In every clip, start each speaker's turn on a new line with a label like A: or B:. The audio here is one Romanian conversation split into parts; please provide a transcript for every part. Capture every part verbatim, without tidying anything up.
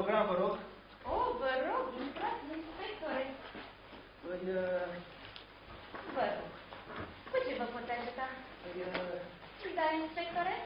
A: autogram, vă rog.
B: O, vă rog, intrați, inspectore.
A: Păi, uh...
B: Vă rog. Cu ce vă pot ajuta?
A: Păi, uh...
B: Da, inspectore?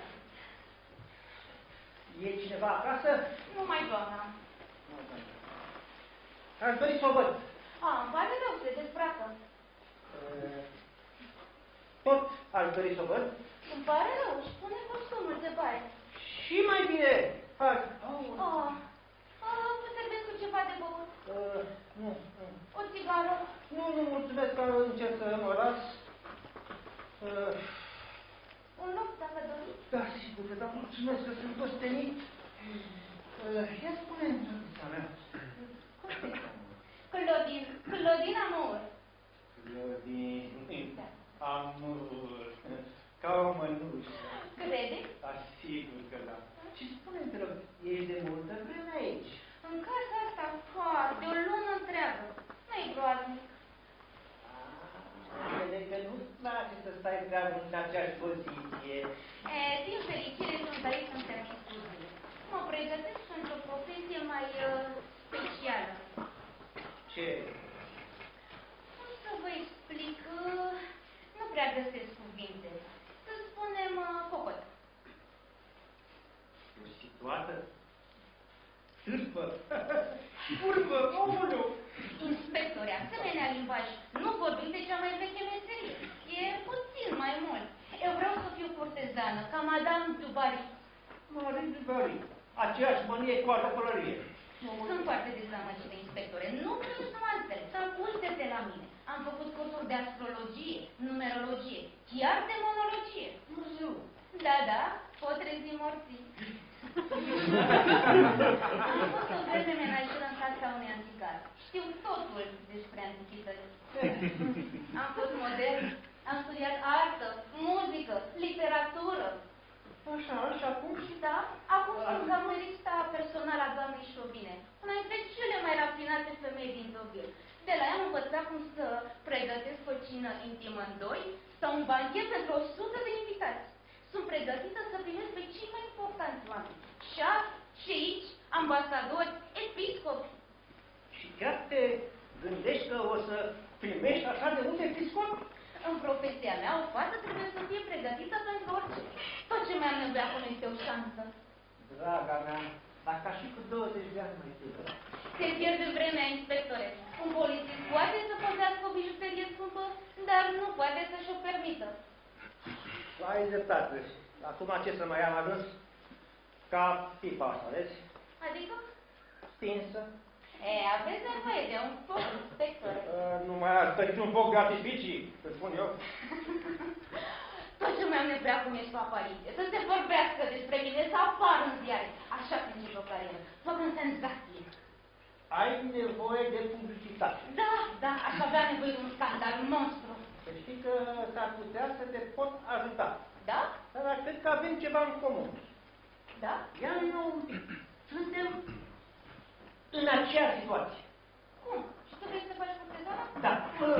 A: E cineva acasă?
B: Numai doamna.
A: Nu, doamna. Aș dori să o văd.
B: A, îmi pare rău, se dezbracă.
A: Uh... Tot aș dori să o văd.
B: Îmi pare rău, își pune costumul de baie.
A: Și mai bine. Hai.
B: Oh. Oh. Oh, vă servesc cu ceva de băut?
A: Uh, nu, nu.
B: O țigară?
A: Nu, nu, mulțumesc că încerc să mă las. Uh,
B: Un loc, dacă doriți?
A: da, sigur, dar mulțumesc că sunt ostenit. Uh, ia spune-mi, drăguța mea.
B: Clodin, Clodin Amor.
A: Clodin, Amor, ca o mănușă.
B: Credeți?
A: Da, sigur că da. Și spune-mi, te rog, ești de multă vreme aici?
B: În casa asta, foarte, o lună întreagă. Nu-i groaznic.
A: Crede că nu-ți place să stai prea mult în aceeași poziție.
B: E, din fericire sunt aici în termin studiile. Mă pregătesc pentru o profesie mai uh, specială.
A: Ce?
B: Cum să vă explic? Uh, nu prea găsesc cuvinte. Să spunem uh, cocot.
A: Prostituată? Târpă? Curvă? Omuleu?
B: Inspectore, asemenea limbaj, nu vorbim de cea mai veche meserie. E puțin mai mult. Eu vreau să fiu curtezană, ca Madame du Barry.
A: Marie du Barry. Aceeași mânie cu altă pălărie.
B: Sunt foarte dezamăgită, inspectore. Nu sunt altfel. Să uite-te la mine. Am făcut cursuri de astrologie, numerologie, chiar demonologie.
A: Dumnezeu.
B: Da, da, pot trezi morții. Am fost o vreme menajeră în casa unui anticar. Știu totul despre antichități. Am fost modern, am studiat artă, muzică, literatură.
A: Așa, și acum?
B: Da, acum sunt galerista personală a doamnei Șovine, una dintre cele mai rafinate femei din Dovil. De la ea am învățat cum să pregătesc o cină intimă în doi sau un banchet pentru o sută de invitați. Sunt pregătită să primesc pe cei mai importanți oameni. Șafi, șeici, ambasadori, episcopi.
A: Și chiar te gândești că o să primești așa de multe episcopi?
B: În profesia mea, o fată trebuie să fie pregătită pentru orice. Tot ce mi-am nevoie acum este o șansă.
A: Draga mea, dacă aș fi cu douăzeci de ani mai tânără.
B: Se pierde vremea, inspectore. Un polițist poate să păzească o bijuterie scumpă, dar nu poate să-și o permită.
A: Ai dreptate. Acum ce să mai am ajuns? Ca tipa asta, vezi?
B: Adică?
A: Stinsă.
B: E, aveți nevoie de un foc, inspectore.
A: Uh, nu mai asta e un foc de artificii, să spun eu.
B: Tot ce mi-am nevoie acum ești cu apariție. Să se vorbească despre mine, să apar în ziare. Așa se începe o carieră. Făcând senzație.
A: Ai nevoie de publicitate.
B: Da, da, aș avea nevoie de un scandal monstru.
A: Să știi că s-ar putea să te pot ajuta.
B: Da?
A: Dar cred că avem ceva în comun.
B: Da?
A: Ia eu suntem în aceeași situație.
B: Cum? Și tu vrei să faci curtezana?
A: Da.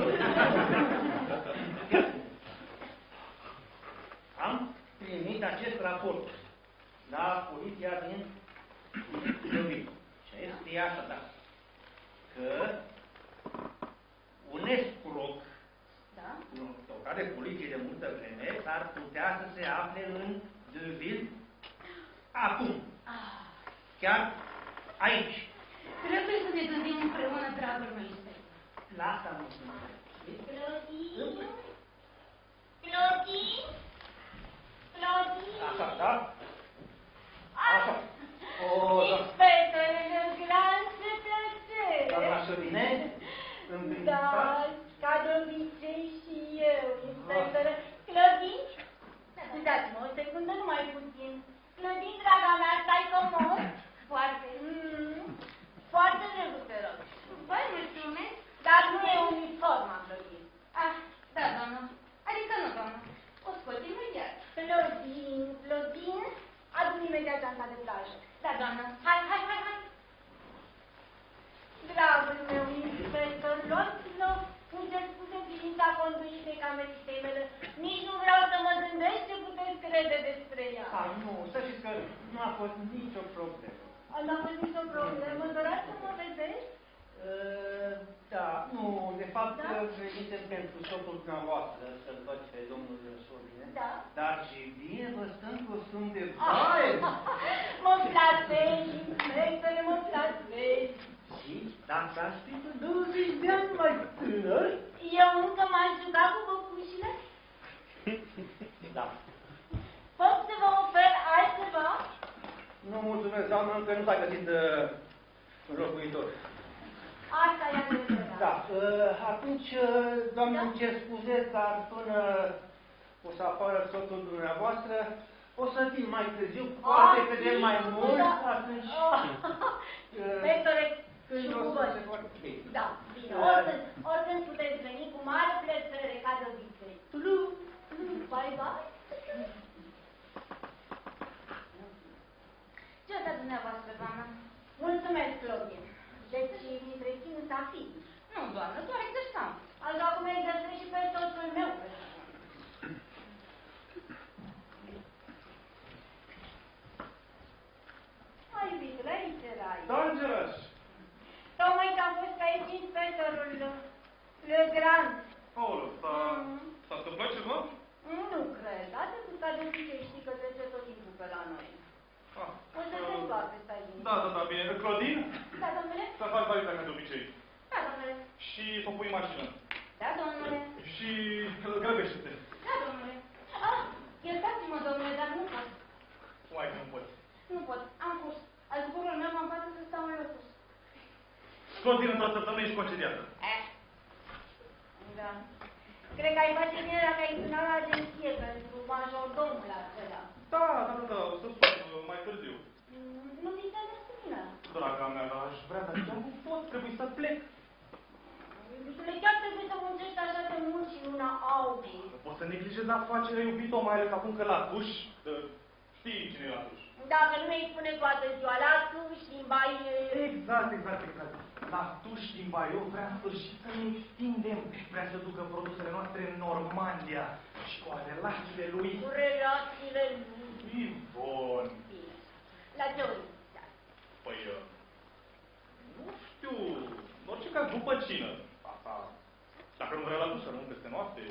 A: Am primit acest raport la poliția din Dovil. Și este așa, da. Că un escroc,
B: Da?
A: un tocat de poliție de multă vreme, s-ar putea să se afle în Dovil acum.
B: Ah.
A: Chiar aici.
B: Trebuie să ne gândim împreună, dragul meu inspector.
A: Lasă mă spune.
B: Clodin? Clodin? Clodin?
A: Așa, da? Așa. O, da.
B: Inspectorele grand cetățene.
A: Doamna Șovine?
B: Da, ca de obicei și eu, inspectoră. Clodin? Dați-mă o secundă, numai puțin. Clodin, draga mea, stai comod? Foarte. Mm. Foarte drăguț, te rog. Vă mulțumesc, dar nu e uniforma, Clodin. Ah, da, doamnă. Adică nu, doamnă. O scot imediat. Clodin, Clodin, adu-mi imediat geanta de plajă. Da, doamnă. Hai, hai, hai, hai. Dragul meu inspector, luați-l, îmi cer scuze în privința conduitei camerei mele. Nici nu vreau să mă gândesc ce puteți crede despre ea.
A: A, nu, să știți că nu a fost nicio problemă.
B: N-a fost nicio problemă, doreați să mă vedeți?
A: Uh, da, nu, de fapt,
B: Da?
A: venisem pentru soțul dumneavoastră să-l văd pe domnul Sobine.
B: Da.
A: Dar și bine vă stă în costum de baie.
B: Mă plasești, inspectore, mă plasești.
A: Și dacă aș fi cu douăzeci de ani mai tânăr...
B: Eu încă m-aș juca cu băcușile?
A: Da.
B: Pot să vă ofer altceva?
A: Nu, mulțumesc, doamnă, încă nu s-a găsit uh, înlocuitor.
B: Asta e adevărat.
A: Da, uh, atunci, uh, doamnă,
B: Da?
A: îmi cer scuze, dar până o să apară soțul dumneavoastră, o să vin mai târziu, poate vedem mai mult, atunci...
B: Inspectore,
A: Când
B: și
A: o
B: cu
A: să
B: voi.
A: se poate bine.
B: Da, bine. Oricând, oricând puteți veni cu mare plăcere, ca de obicei. Bye, bye. Ce asta dumneavoastră, doamnă? Mulțumesc, Claudine. Deci, mi-i rețin să fi. Nu, doamnă, doar exersam. Așa cum exersăm și pe soțul meu. Hai, iubitule, aici erai.
C: Da, Îngeraș.
B: Tocmai că am fost ca aici inspectorul Le Grand.
C: Aoleu, s-a
B: Mhm.
C: s-a întâmplat ceva?
B: Nu cred. Atât ca de obicei știi că trece tot timpul pe la noi.
C: Ah,
B: O să se întoarce, stai din.
C: Da, da, da, bine. Claudine,
B: Da, domnule?
C: să faci valida ca de obicei.
B: Da, domnule.
C: Și să o pui în mașină.
B: Da, domnule.
C: Și grăbește-te.
B: Da, domnule. Ah, iertați-mă, domnule, dar nu pot.
C: Cum ai că nu poți?
B: Nu pot. Am curs. Al zborul meu m-am face să stau în lotus.
C: Claudine, într-o săptămână ești concediată.
B: Eh. Da. Cred că ai face bine dacă ai sunat la agenție pentru majordomul acela.
C: Da, da, da, da, o să spun mai târziu.
B: Mm, Nu ți se destină.
C: Draga mea, dar aș vrea, dar chiar nu pot, trebuie să plec.
B: Iubitule, chiar trebuie să muncești așa de mult și una Audi.
C: Nu pot să neglijez afacerea, iubito, mai ales acum că la duș, uh, știi cine e la duș.
B: Dacă nu mi-ai spune toată ziua, la tuși, din baie...
C: Exact, exact, exact. La tuș din Baiu vrea în sfârșit să ne extindem. Vrea să ducă produsele noastre în Normandia și cu relațiile lui.
B: Cu relațiile lui.
C: Ivon.
B: Bine. La ce ori? Da.
C: Păi, uh, nu știu, în orice caz după cină. Asta, dacă nu vrea la duș, să nu peste noapte.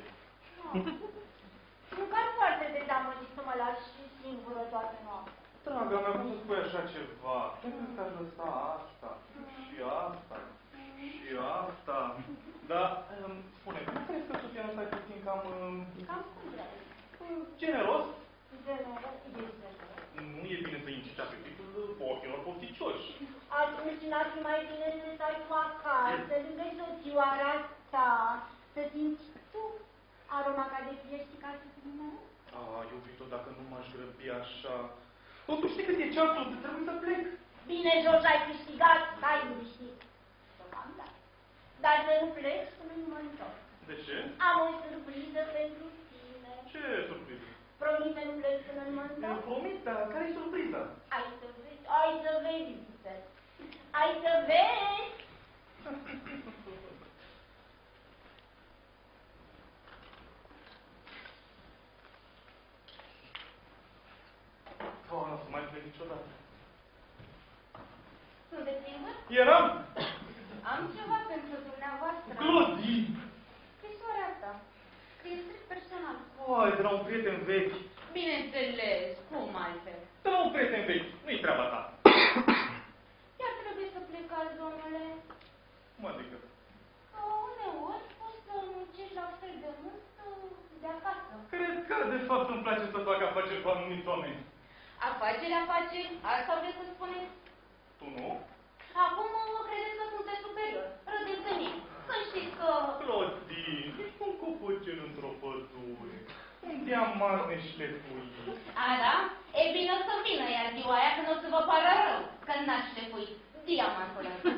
B: Nu par foarte dezamăgit să mă lași singură toată noaptea.
C: Draga mea, cum să spui așa ceva? Trebuie să aș lăsa asta, și asta, și asta. Dar, um, spune, nu crezi că Sofia ăsta e puțin cam... Um,
B: Cam cum vrei?
C: generos?
B: Generos, e generos.
C: Nu e bine să inciți apetitul ochilor pofticioși.
B: Atunci n-ar fi mai bine să stai tu acasă, lângă soțioara ta, să simți tu aroma ca de pliești ca să vină?
C: Ah, iubito, dacă nu m-aș grăbi așa... Totuși știi cât e ceasul, trebuie să plec.
B: Bine, George, ai câștigat, hai liniștit. Deocamdată. Dar să nu pleci până nu mă întorc.
C: De ce?
B: Am o surpriză pentru tine.
C: Ce surpriză?
B: Promit să nu pleci până nu mă
C: Eu
B: întorc?
C: promit, dar care e surpriza?
B: Ai să vezi, ai să vezi, iubite. Ai să vezi.
C: Oh, nu o să mai plec niciodată.
B: Sunteți singur?
C: Eram?
B: Am ceva pentru dumneavoastră.
C: Claudine!
B: Scrisoarea asta. Scrie strict personal.
C: Oi, de la un prieten vechi.
B: Bineînțeles, cum altfel?
C: De la un prieten vechi. Nu-i treaba ta.
B: Chiar trebuie să plecați, domnule.
C: Cum adică?
B: Uneori poți să muncești la fel de mult de acasă.
C: Cred că, de fapt, îmi place să fac afaceri cu anumiți oameni.
B: Afaceri, afaceri, asta vreți să spuneți?
C: Tu nu?
B: Acum mă credeți că sunteți superior. Râdeți de mine. Să știți că...
C: Claudine, ești un copăcel într-o pădure. Un diamant neșlefuit.
B: A, da? E bine o să vină, iar ziua aia când o să vă pară rău, că n-ați șlefuit diamantul ăsta.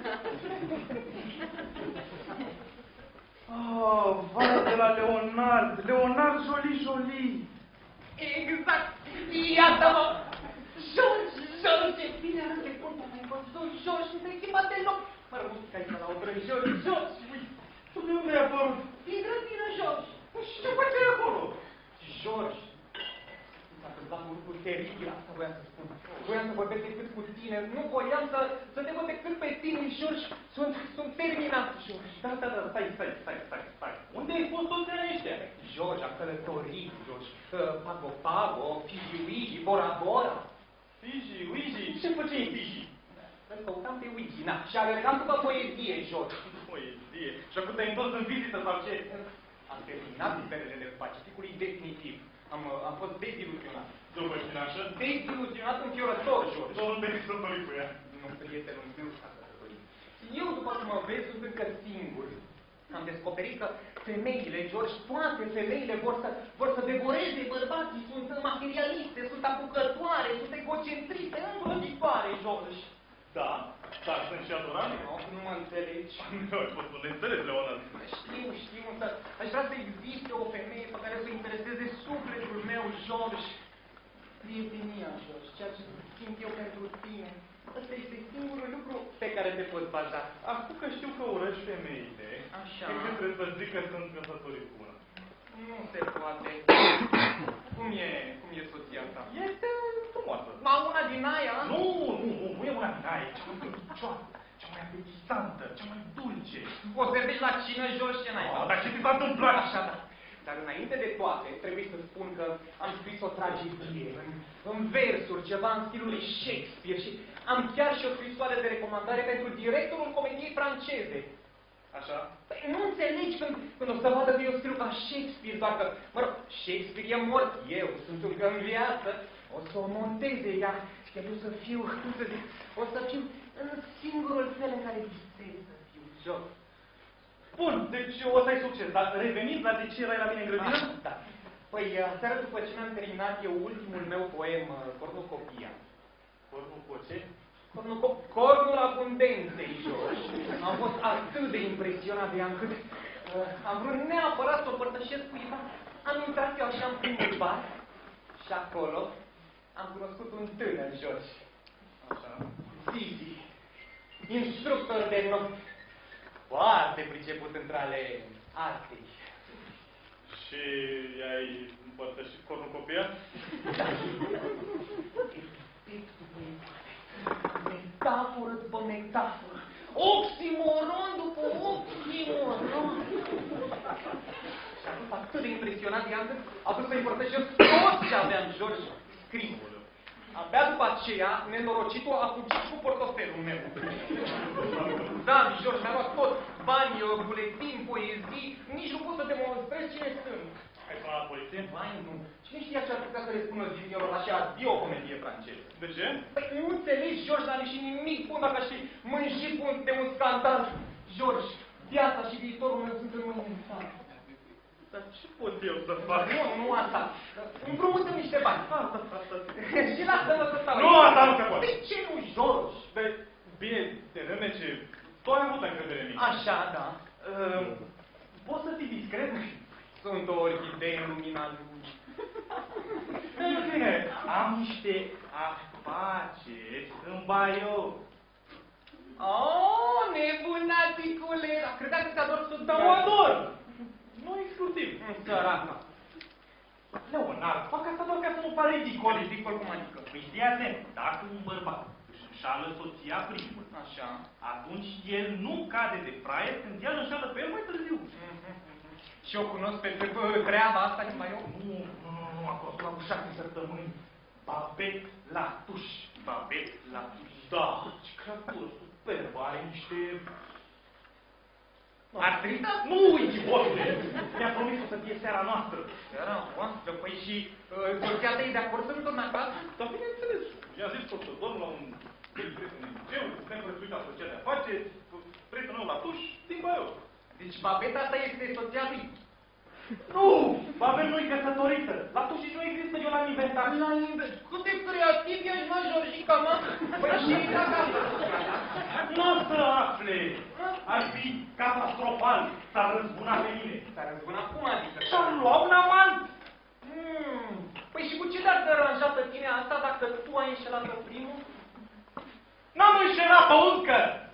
C: Oh, vai de la Leonard. Leonard Jolie Jolie.
B: Exact. Iată-mă. George, George. Bine am trecut, am mai văzut George și s-a schimbat de loc. Mă rământ ca aici la o drăi. George, George, uite.
C: Tu de unde ai apărut?
B: Din grădină, George.
C: Și ce faci acolo?
A: George, dacă
D: întâmplat un lucru teribil, asta voiam să spun. Voiam să vorbesc decât cu tine, nu voiam să, să te văd decât pe tine, George. Sunt, sunt terminat, George.
C: Da, da, da, stai, stai, stai, stai, stai. Unde ai fost toți anii ăștia?
D: George, a călătorit, George. Uh, Pago Pago, Fiji Wiji, Bora Bora.
C: Fiji, Wiji, ce făceai în Fiji?
D: Îl căutam pe Wiji, na, și alergam după poezie, George.
C: Poezie. Și acum te-ai întors în vizită sau ce?
D: Am terminat liperele Pacificului definitiv. Am, am fost deziluzionat.
C: După finașă?
D: Deziluzionat înfiorător, George.
C: Domnul Denis sărbărit cu ea.
D: Nu, prietenul meu s-a căsătorit. Eu, după cum mă vezi, sunt încă singur. Am descoperit că femeile, George, toate femeile vor să, vor să devoreze bărbații, sunt materialiste, sunt apucătoare, sunt egocentriste, îngrozitoare, George.
C: Da, dar sunt și adorabile.
D: Nu, nu mă înțelegi.
C: Nu, ai fost un înțeles, Leonard.
D: Știu, știu, însă aș vrea să existe o femeie pe care să intereseze sufletul meu, George. Prietenia, George, ceea ce simt eu pentru tine. Ăsta este singurul lucru pe care te poți baza.
C: Acum că știu că urăști femeile,
D: Așa.
C: cred că trebuie să zic că sunt căsătorit cu una.
D: Nu se poate. Cum e, cum e soția ta?
C: Este frumoasă.
D: Ma una din aia?
C: Nu, nu, nu, nu e una din aia, e cea mai delicioasă, cea mai apetitantă, cea mai dulce.
D: O servești la cină, George, ce n-ai?
C: Oh, dar ce ți s-a întâmplat?
D: Așa, da. Dar înainte de toate, trebuie să spun că am scris o tragedie, în, în versuri, ceva în stilul lui Shakespeare și am chiar și o scrisoare de recomandare pentru directorul comediei franceze.
C: Așa?
D: Păi nu înțelegi când, când o să vadă că eu scriu ca Shakespeare, doar că, mă rog, Shakespeare e mort, eu sunt încă în viață, o să o monteze ea, iar eu să fiu, cum să zic, o să fiu în singurul fel în care visez să fiu, George.
C: Bun, deci o să ai succes, dar reveniți la de ce erai la mine în grădină?
D: Ah, da. Păi, seara după ce mi-am terminat eu ultimul meu poem, Cornucopia.
C: Cornucoce?
D: Cornucop Cornul abundenței, George. Am fost atât de impresionat de ea încât uh, am vrut neapărat să o părtășesc cuiva. Am intrat eu așa în primul bar și acolo am cunoscut un tânăr, George.
C: Așa.
D: Zizi, instructor de not. Foarte priceput între ale artei.
C: Și i-ai împărtășit cornucopia?
D: Da. Metaforă după metaforă. Oximoron după oximoron. Și a fost atât de impresionat de ea încât a vrut să împărtășesc tot ce aveam, George, scris. Abia după aceea, nenorocitul a fugit cu portofelul meu. Da, George, mi-a luat tot. Bani, buletin, poezii, nici nu pot să demonstrez cine sunt.
C: Ai sunat la poliție?
D: Vai, nu. Cine știa ce ar putea să răspundă zilniorul așa azi o comedie franceză?
C: De ce?
D: Păi nu înțelegi, George, n-am ieșit nimic bun dacă aș fi mânjit de un scandal. George, viața și viitorul meu sunt în mâinile tale.
C: Dar ce pot eu să fac?
D: Nu, nu asta. Împrumută niște bani. Și lasă-mă să stau.
C: Nu, asta nu se poate.
D: De ce nu, George?
C: De, bine, de vreme ce tu ai avut încredere în mine.
D: Așa, da.
C: Uh, poți să fii discret?
D: Sunt o orchidee în lumina lui.
C: În fine, am niște afaceri în Baiou.
D: Oh, nebunaticule! Credeam că ți-ador să
C: Dar o ador! Nu exclusiv.
D: Săraca.
C: Leonard, fac asta doar ca să nu pare ridicol.
D: Ridicol cum adică?
C: Păi fii atent, dacă un bărbat își înșală soția primul,
D: Așa.
C: atunci el nu cade de fraier când ea îl înșală pe el mai târziu.
D: Și eu cunosc pe treaba asta din Baiou?
C: Nu, nu, nu, nu, a fost la șase săptămâni. Babet la tuș. Babet la tuș. Da, ce creatură superbă, are niște...
D: Actrița?
C: Nu, idiotule! Mi-a promis că o să fie seara noastră.
D: Seara noastră? Păi și soția ta e de acord să nu torni acasă?
C: Dar bineînțeles, i-a zis că o să dorm la un prieten în liceu, neprețuit asociat de afaceri, prietenul meu la tuș, din Baiou.
D: Deci babeta asta este soția lui.
C: Nu! Babel nu-i căsătorită. La tuș nu există, eu l-am inventat.
D: La inventat? Cât de creativ ești, mă, Georgica, mă? Păi și acasă.
C: Nu o să afle! Ar fi catastrofal, s-ar răzbuna pe mine.
D: S-a răzbunat cum adică?
C: Și-ar lua un amant!
D: Hmm. Păi și cu ce te-ar deranja pe tine asta dacă tu ai înșelat pe primul?
C: N-am înșelat-o încă!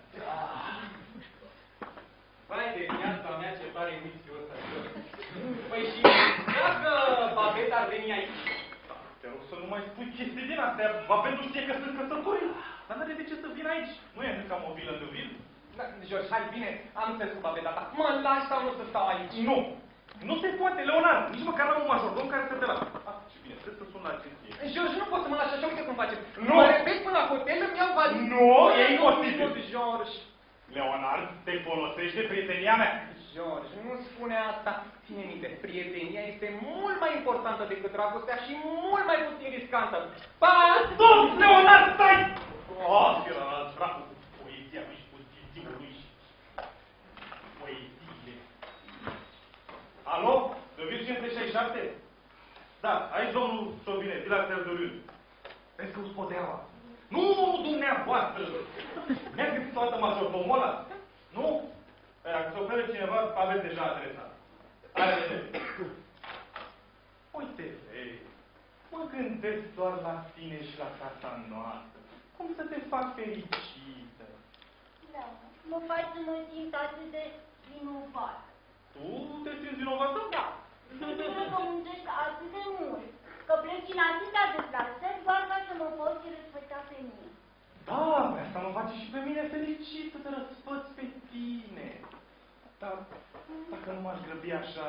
D: Vai de viața mea, ce tare misiul ăsta. Păi și dacă babeta ar veni aici?
C: Te rog să nu mai spui chestii din astea. Avem ție că sunt căsătorii. Dar n-are de ce să vin aici. Nu e încă mobilă de vil.
D: Da, George, hai, bine, am înțeles cu babeta ta. Mă lași sau nu să stau aici?
C: Nu. Nu se poate, Leonard. Nici măcar am un majordom care să te lasă. Ah, ce bine, trebuie să sun la agenție.
D: George, nu poți să mă lași așa, uite cum facem.
C: Nu!
D: Mă repet până la hotel, îmi iau valiza.
C: Nu, e imposibil.
D: Nu, George.
C: Leonard, te folosești de prietenia mea.
D: George, nu spune asta. Ține minte, prietenia este mult mai importantă decât dragostea și mult mai puțin riscantă. Pa!
C: Stop, Leonard, stai! Oh, era dracu cu poezia lui și pozitivul lui și poeziile. Alo? Dovir cincizeci și șapte? Da, aici domnul Șovine, de la Teodoriu. Vezi că uți podeaua. Nu, dumneavoastră! Mi-a găsit toată majordomul ăla? Nu? Dacă se oferă cineva, aveți deja adresa. Hai, vedere. Uite, vei, mă gândesc doar la tine și la casa noastră. Cum să te fac fericită?
B: Da, mă faci să mă simt atât de vinovat.
C: Tu te simți vinovată?
B: Da, pentru că muncești atât de mult, că pleci în atâtea deplasări doar ca să mă poți răsfăța pe mine.
C: Da, asta mă face și pe mine fericit să te răsfăți pe tine. Dar dacă nu m-aș grăbi așa...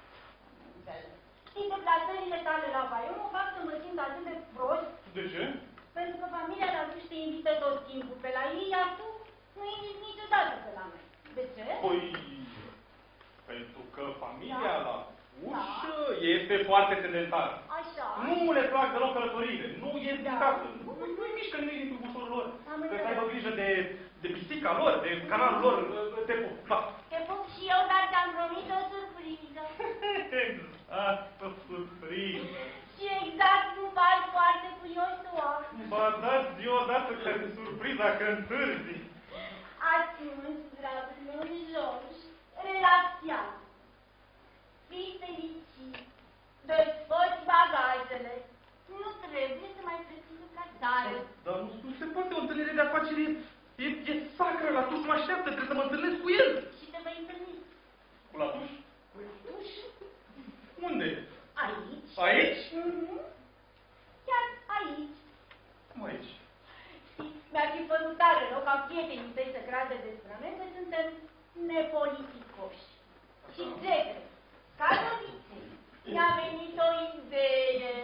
B: Știi, deplasările tale la Baiu mă fac să mă simt atât de prost.
C: De ce?
B: Pentru că familia la Uș te invită tot timpul pe la ei, iar tu nu inviți niciodată pe la mine. De ce?
C: Păi, pentru că familia
B: Da.
C: la ușă este foarte sedentară.
B: Așa.
C: Nu le plac deloc călătoriile. Nu e
B: Da.
C: casă. Nu, nu e mișcă nimic din bușorul lor.
B: Am
C: Că să
B: înțeles.
C: aibă grijă de, de pisica lor, de canalul lor. Te pup. Da.
B: Te pup și eu, dar ți-am promis o surpriză.
C: Exact, o surpriză.
B: Și exact nu pari foarte curios să o afli.
C: Ba dați zi odată că surpriza că întârzi.
B: Atunci, dragul meu, George, relaxează. Fii fericit. Desfăți bagajele. Nu trebuie să mai plătiți la țară.
C: Dar nu, nu se poate, o întâlnire de afaceri e, e sacră, la tuș mă așteaptă, trebuie să mă întâlnesc cu el.
B: Și te vei întâlni.
C: Cu la tuș?
B: Tuș.
C: Unde?
B: Aici.
C: Aici?
B: Mhm. Chiar aici.
C: Cum aici?
B: Știi, mi-ar fi părut tare rău ca prietenii tăi să creadă despre noi că suntem nepoliticoși. Și Zegre, ca de obicei, mi-a venit o idee.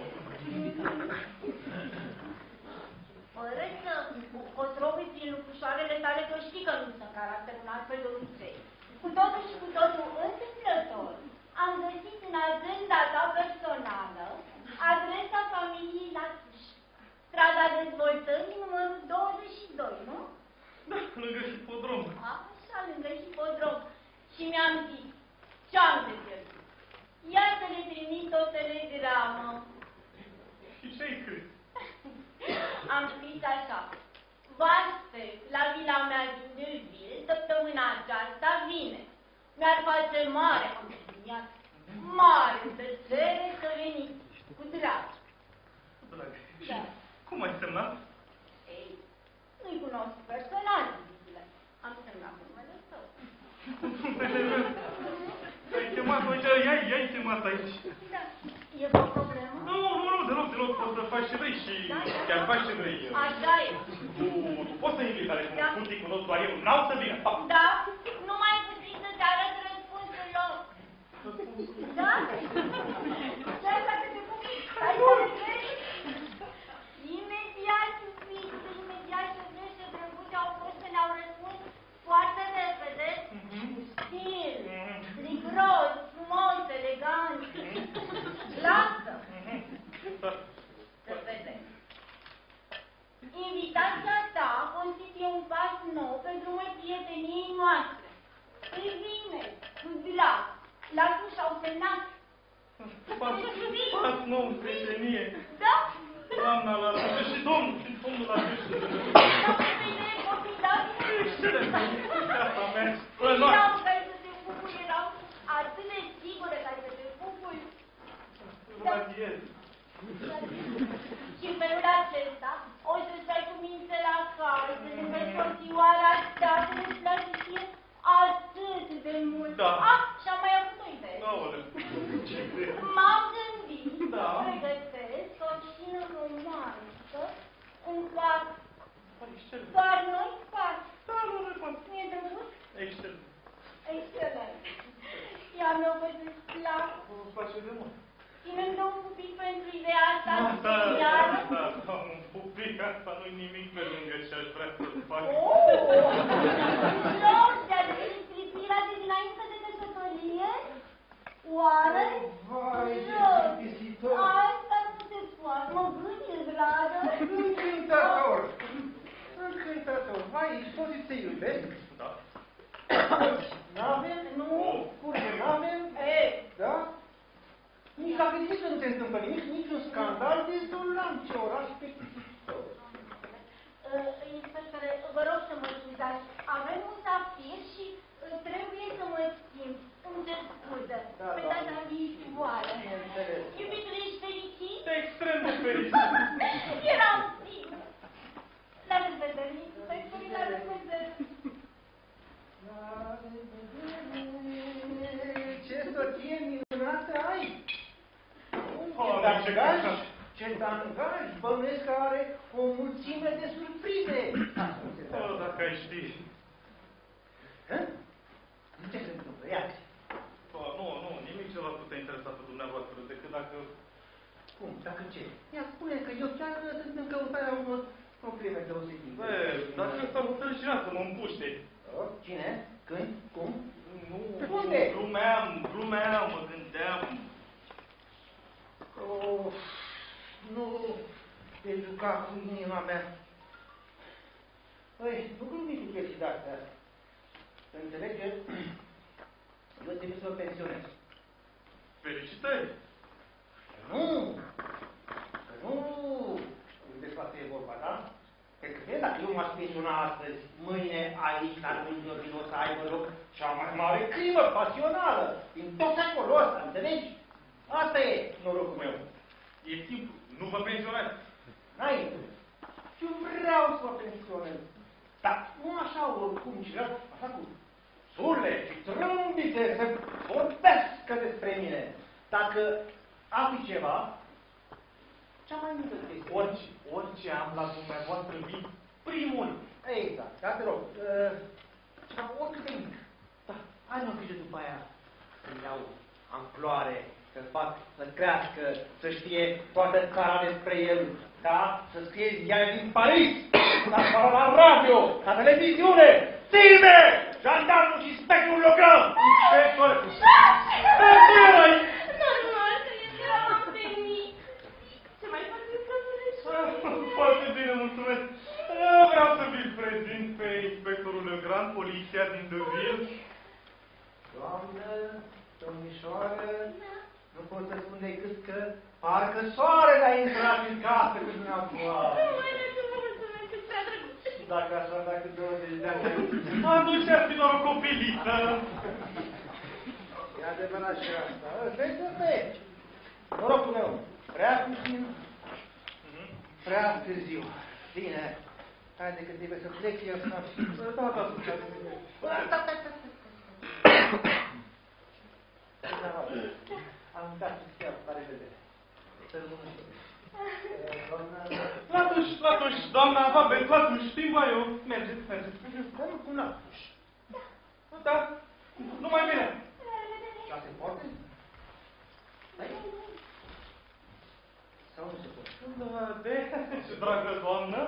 B: Fără să cotrobui prin lucrușoarele tale, că știi că nu sunt caracter un astfel de obicei. Cu totul și cu totul întâmplător, am găsit în agenda ta personală adresa familiei Latuș. Strada Dezvoltării, numărul douăzeci și doi, nu?
C: Da, lângă hipodrom.
B: Așa, lângă hipodrom. Și mi-am zis, ce-am de pierdut? Ia să le trimit o telegramă.
C: Și ce-ai scris?
B: Am scris așa. Vă aștept la vila mea din Delville săptămâna aceasta vine. Mi-ar face mare, am subliniat, mare plăcere să veniți. Cu drag.
C: Drag.
B: Da.
C: Cum ai semnat?
B: Ei, nu-i cunosc personal, zile. Am semnat numele tău.
C: Ai chemat aici, i-ai, i-ai chemat aici.
B: Da. E o problemă?
C: Nu, nu, nu, deloc, deloc, poți să faci ce vrei și
B: Da, da.
C: chiar faci ce vrei.
B: Așa e.
C: Tu, tu poți să inviți ale
B: Da.
C: cum cu nostru, doar eu n-au să vină. Pa.
B: Da, numai puțin să-ți arăt răspunsul lor. Da? Chiar dacă te pun, ai să le vezi? Imediat, iubiți, imediat ce vezi ce drăguțe au fost că ne-au răspuns foarte repede. Cu stil, riguros, frumos, elegant. Lasă! Să vedem. Invitația ta constituie un pas nou pe drumul prieteniei noastre. Ei bine, cu drag, la tuș au semnat.
C: Pas, pas nou, prietenie.
B: Da?
C: Doamna la tușă și domnul, și domnul la tușă.
B: Da, pe idee copii, da?
C: Excelent! Asta merge.
B: Erau ca să te bucuri, erau atât de sigure ca să te bucuri.
C: Radiez.
B: Și în felul acesta o să stai cu minte la casă, să vezi sortioara ta, să nu-ți place ție atât de mult.
C: Da.
B: Ah, și am mai avut o idee.
C: Aoleu. Ce idee.
B: M-am gândit
C: Da.
B: să pregătesc o
C: asta nu-i nimic pe lângă ce aș vrea să fac.
B: Oh! George, ți-a devenit stripirea de dinainte de căsătorie? Oare?
A: Vai, ce
B: George,
A: plictisitor!
B: asta nu se poate, mă gândesc, dragă.
A: Încântător! Încântător! Vai, poți să iubesc?
C: Da?
A: N-avem? Nu? Curge, n-avem?
B: Ei,
A: Da? Nici dacă nimic nu se întâmplă nimic, niciun scandal dezolant, ce oraș plictisitor.
B: inspectore, vă rog să mă scuzați, avem un safir și uh, trebuie să mă schimb. Îmi cer scuză.
A: Da,
B: Pe
A: da.
B: data viitoare.
A: Bineînțeles.
B: Iubitule, ești fericit?
C: Extrem de fericit.
B: Eram sigur. La revedere, inspectorii, la revedere.
A: La revedere. Ce soție minunată ai!
C: Oh,
A: Ce
C: ce
A: tangaj,
C: căcat.
A: ce tangaj, bănuiesc că are o mulțime de surprize. Asta nu se
C: Oh, dacă ai ști.
A: Hă? Ce se întâmplă? Ia
C: Oh, nu, nu, nimic ce v-ar putea interesa pe dumneavoastră, decât dacă...
A: Cum? Dacă ce? Ia spune că eu chiar sunt în căutarea unor probleme deosebite.
C: Bă, dacă ăsta mă târșinat să mă împuște.
A: Oh, cine? Când? Cum?
C: Nu,
A: Unde?
C: glumeam, glumeam, mă gândeam.
A: Oh, nu te juca cu inima mea. Păi, nu glumi cu chestii de-astea. Înțelege? Eu trebuie să mă pensionez.
C: Felicitări!
A: Nu! Că nu! Despre asta e vorba, da? Pentru că dacă eu m-aș pensiona astăzi, mâine aici, la Rândul o să aibă loc cea mai mare crimă pasională din tot secolul ăsta, înțelegi? Asta e norocul meu.
C: E timp, nu vă pensionați.
A: N-ai? Eu vreau să mă pensionez. Dar nu așa oricum, ci vreau așa cu surle și trâmbite să vorbească despre mine. Dacă afli ceva, cea mai mică chestie.
C: Orice, orice am la dumneavoastră vin primul.
A: Exact, da, te rog. Uh, ceva oricât de mic. Da, ai mă grijă după aia. Să-mi iau amploare, să fac, să crească, să știe toată țara despre el, da? Să scrie ziare din Paris, să apară la radio, la televiziune, filme, jandarmul și spectrul locăm.
C: Inspector! Dar tu erai!
B: Normal că eram pe mic. Ce mai fac eu plănurești?
C: Foarte bine, mulțumesc. Eu vreau să vi-l prezint pe inspectorul Legrand, poliția din Deville.
A: Doamnă, domnișoară, nu pot să spun decât că parcă soarele a intrat în casă cu dumneavoastră.
B: Mai lăsă-mă, mulțumesc, că ți-a drăguț.
A: Dacă așa, dacă douăzeci de ani ai...
C: Atunci ar fi doar o copiliță.
A: E adevărat și asta. Vezi să vezi. Norocul meu, prea puțin, prea târziu. Bine, haide că trebuie să plec eu să și... Da, da, da, da, da. Am uitat să stea, la revedere. Să rămână și doamna...
C: Latuși, latuși, doamna Babet, latuși, timba eu. Mergeți, mergeți.
A: Cum? Cum n-am?
C: Da, numai bine.
A: Dar se poate? Sau nu se poate?
C: Da, de, ce dragă doamnă.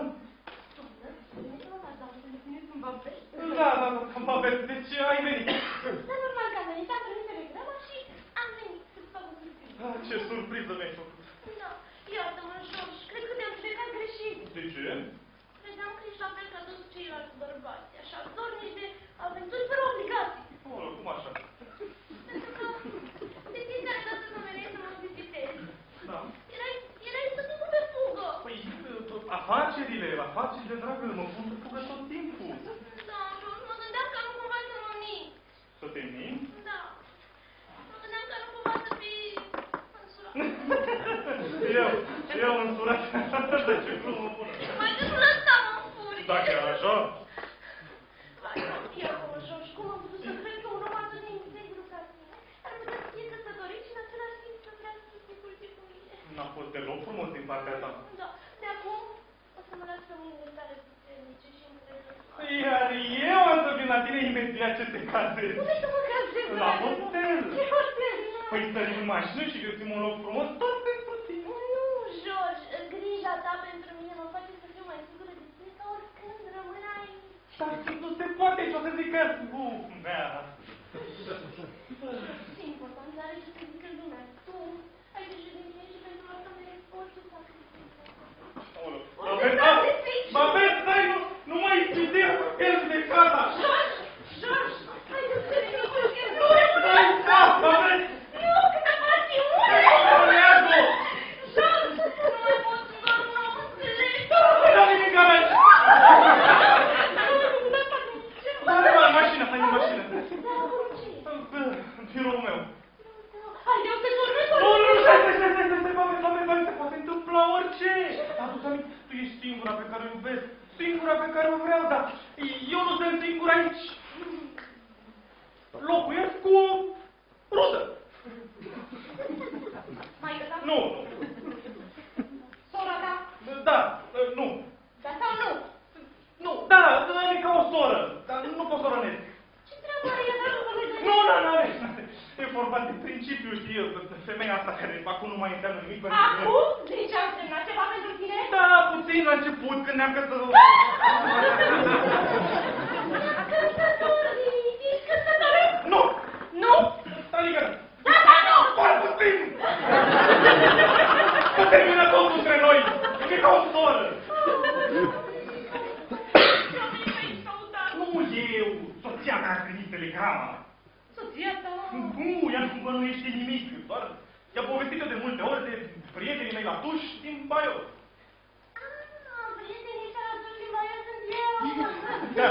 C: Da, da, Babet, de ce ai venit?
B: Da, normal că am venit, am primit telegramă și am venit să-ți fac o surpriză.
C: Ah, ce surpriză mi-ai făcut.
B: Da, iartă-mă, George, cred că te-am plecat greșit.
C: De ce?
B: Credeam că ești la fel ca toți ceilalți bărbați, așa, dornici de aventuri fără obligații.
C: Oh, cum așa?
B: Pentru că de fiecare dată când veneai să mă vizitezi,
C: Da.
B: erai, erai tot timpul pe fugă.
C: Păi, afacerile, afacerile, dragă, mă pun să fugă tot timpul.
B: Da, George, mă gândeam că nu cumva să mă mint.
C: Să te mint?
B: Da. Mă gândeam că nu cumva să fii însurat.
C: Eu, și eu însurat. De ce glumă bună.
B: Mai că nu lăsa mă în furie.
C: Da, chiar așa?
B: Vai, iartă-mă, George, cum am putut să cred că un om atât de integru ca tine ar putea să fie căsătorit și în același timp să vrea să se culce cu mine.
C: N-a fost deloc frumos din partea ta.
B: Da, de acum o să mă las pe mâinile tale puternice și încrezătoare.
C: Iar eu am să vin la tine imediat ce te cazezi.
B: Unde să mă cazez,
C: La
B: dragă?
C: hotel.
B: Ce hotel?
C: Păi sărim în mașină și găsim un loc frumos tot pentru tine.
B: Nu, George, grija ta pentru mine mă face să fiu mai
C: Dar nu se poate, ce o să zică lumea.
B: Ce important are ce să zică lumea? Tu ai grijă de mine și pentru asta mereu orice sacrificiu.
C: Mă vezi, mă vezi, stai, nu, nu mai ține el de casa.
B: George, George, hai să te ridici, nu
C: Stai, da, mă vezi.
B: Nu, că te faci iure.
C: Oleagă.
B: George, nu mai pot să dorm, nu înțelegi.
C: Nu dau nimic la mea. Hai în mașină, hai în mașină. În biroul meu.
B: Hai, eu te dormesc.
C: Nu, nu, nu, stai, stai, stai, stai, stai, stai, stai, stai, se poate întâmpla orice. Adu-ți aminte, tu ești singura pe care o iubesc, singura pe care o vreau, dar eu nu sunt singur aici. Locuiesc cu o rudă.
B: Maică ta?
C: Nu,
B: Sora ta?
C: nu, da, nu.
B: Da sau nu?
C: Nu, da, e ca o soră, dar nu pot să o rănesc.
B: Ce treabă are ea, dar nu vă vedeți?
C: Nu, nu, nu, e vorba de principiu, știi eu, femeia asta care acum nu mai înseamnă nimic pentru mine.
B: Acum? Deci a însemnat ceva pentru tine?
C: Da, puțin la început, când ne-am căsătorit.
B: Căsătorii! Ești căsătorit?
C: Nu!
B: Nu?
C: Adică,
B: Da, da, nu!
C: doar puțin! Să termină totul între noi! E ca o soră! Nu eu! Soția mea a trimis telegrama!
B: Soția ta?
C: Nu, ea nu bănuiește nimic, doar i-a povestit-o de multe ori de prietenii mei la tuș din Baio.
B: Ah, prietenii tăi la tuș din Baio sunt eu!
C: Da.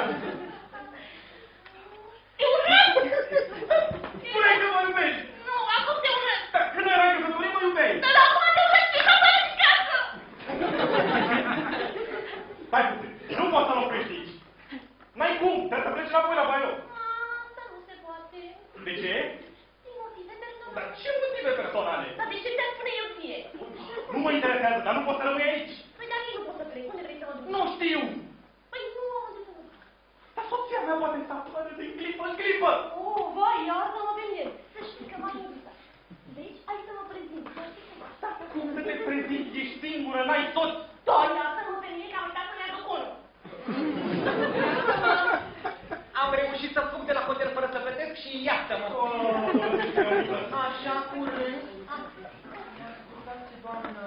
B: Te urăsc!
C: Spune că mă iubești!
B: Nu, acum te urăsc!
C: Dar când erai căsătorit, mă iubeai!
B: Dar acum te urăsc și să faci din casă!
C: Stai puțin, nu poți să-l oprești aici. N-ai cum, trebuie să pleci înapoi la Baio.
B: Asta nu se poate.
C: De ce?
B: Din motive personale.
C: Dar ce motive personale?
B: Dar de ce te-ar spune eu ție?
C: Nu mă interesează, dar nu poți să rămâi aici.
B: Păi dar nici nu pot să plec. Unde vrei să mă duc?
C: Nu știu.
B: Păi nu am unde să mă duc.
C: Dar soția mea poate sta toată din clipă în clipă.
B: Oh, vai, iartă-mă pe mine. Să știi că m-ai iubit. Deci, hai să mă prezint. Să știi că m-ai.
C: Cum să te prezinti? Ești singură, n-ai soț.
B: Da, iartă-mă pe mine că am uitat să-mi aduc unul.
D: Am reușit să fug de la hotel fără să plătesc și iată-mă. Așa curând. Scuzați, doamnă.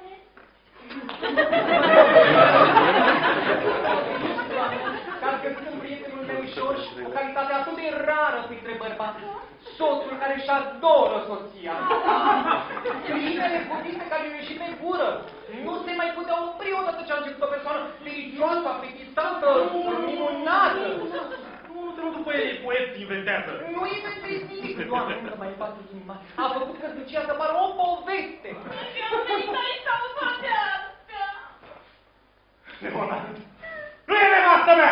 D: Că-ați găsit în prietenul meu George o calitate atât de rară printre bărbați. Soțul care își adoră soția. Crimele budiste care îi ieșit pe gură. Nu se mai putea opri odată ce a început o persoană delicioasă, apetitantă, minunată.
C: Nu te rog după el, e poet, inventează.
D: Nu inventezi nimic, doamne, nu mai faci inima. A făcut căsnicia să pară o poveste.
B: Și am venit aici să mă vorbească.
C: Leonard, nu e nevastă mea!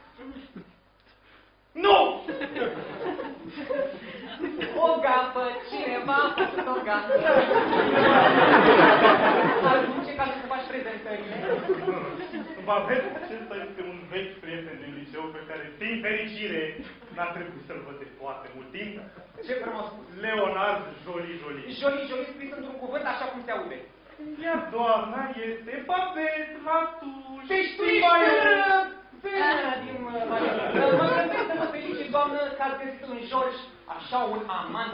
C: Nu!
D: O gafă, cineva a făcut o gafă. Ajunge ca să faci prezentările.
C: Vă vezi, acesta este un vechi prieten din liceu pe care, din fericire, n-a trebuit să-l văd de foarte mult timp.
D: Ce frumos spus.
C: Leonard Jolie Jolie.
D: Jolie, jolie scris într-un cuvânt așa cum se aude.
C: Iar doamna este Babet Latuș.
D: Deci tu ești tânără din Maria. Mă gândesc să mă felicit, doamnă, că ați găsit un George, așa un amant.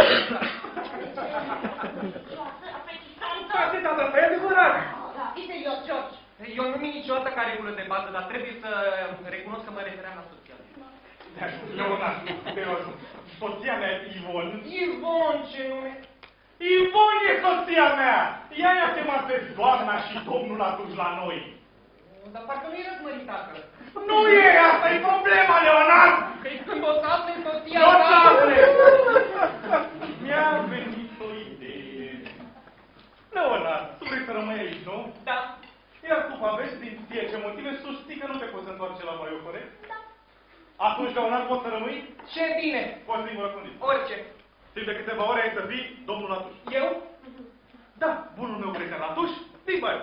B: Joasă, apetitantă.
C: Atâta, dar e adevărat.
B: Da, e serios, George.
D: Eu nu mi niciodată ca regulă de bază, dar trebuie să recunosc că mă refeream la soția.
C: Leonard, te rog, soția mea, Ivon.
D: Ivon, ce nume?
C: Ivon e soția mea! Ea i-a chemat pe doamna și domnul atunci la noi.
D: Dar parcă nu e răzmăritată.
C: Nu e, asta e problema, Leonard!
D: Păi când o să afle soția
C: Nu o
D: ta...
C: să afle! Mi-a venit o idee. Leonard, tu vrei să rămâi aici, nu?
D: Da.
C: Iar tu, aveți din fie ce motive, susții că nu te poți întoarce la Baio, corect?
B: Da.
C: Atunci, Leonard, poți să rămâi?
D: Ce bine.
C: Cu o singură condiție.
D: Orice.
C: Timp de câteva ore ai să fii domnul Latuș.
D: Eu?
C: Da, bunul meu prieten Latuș, din Baio.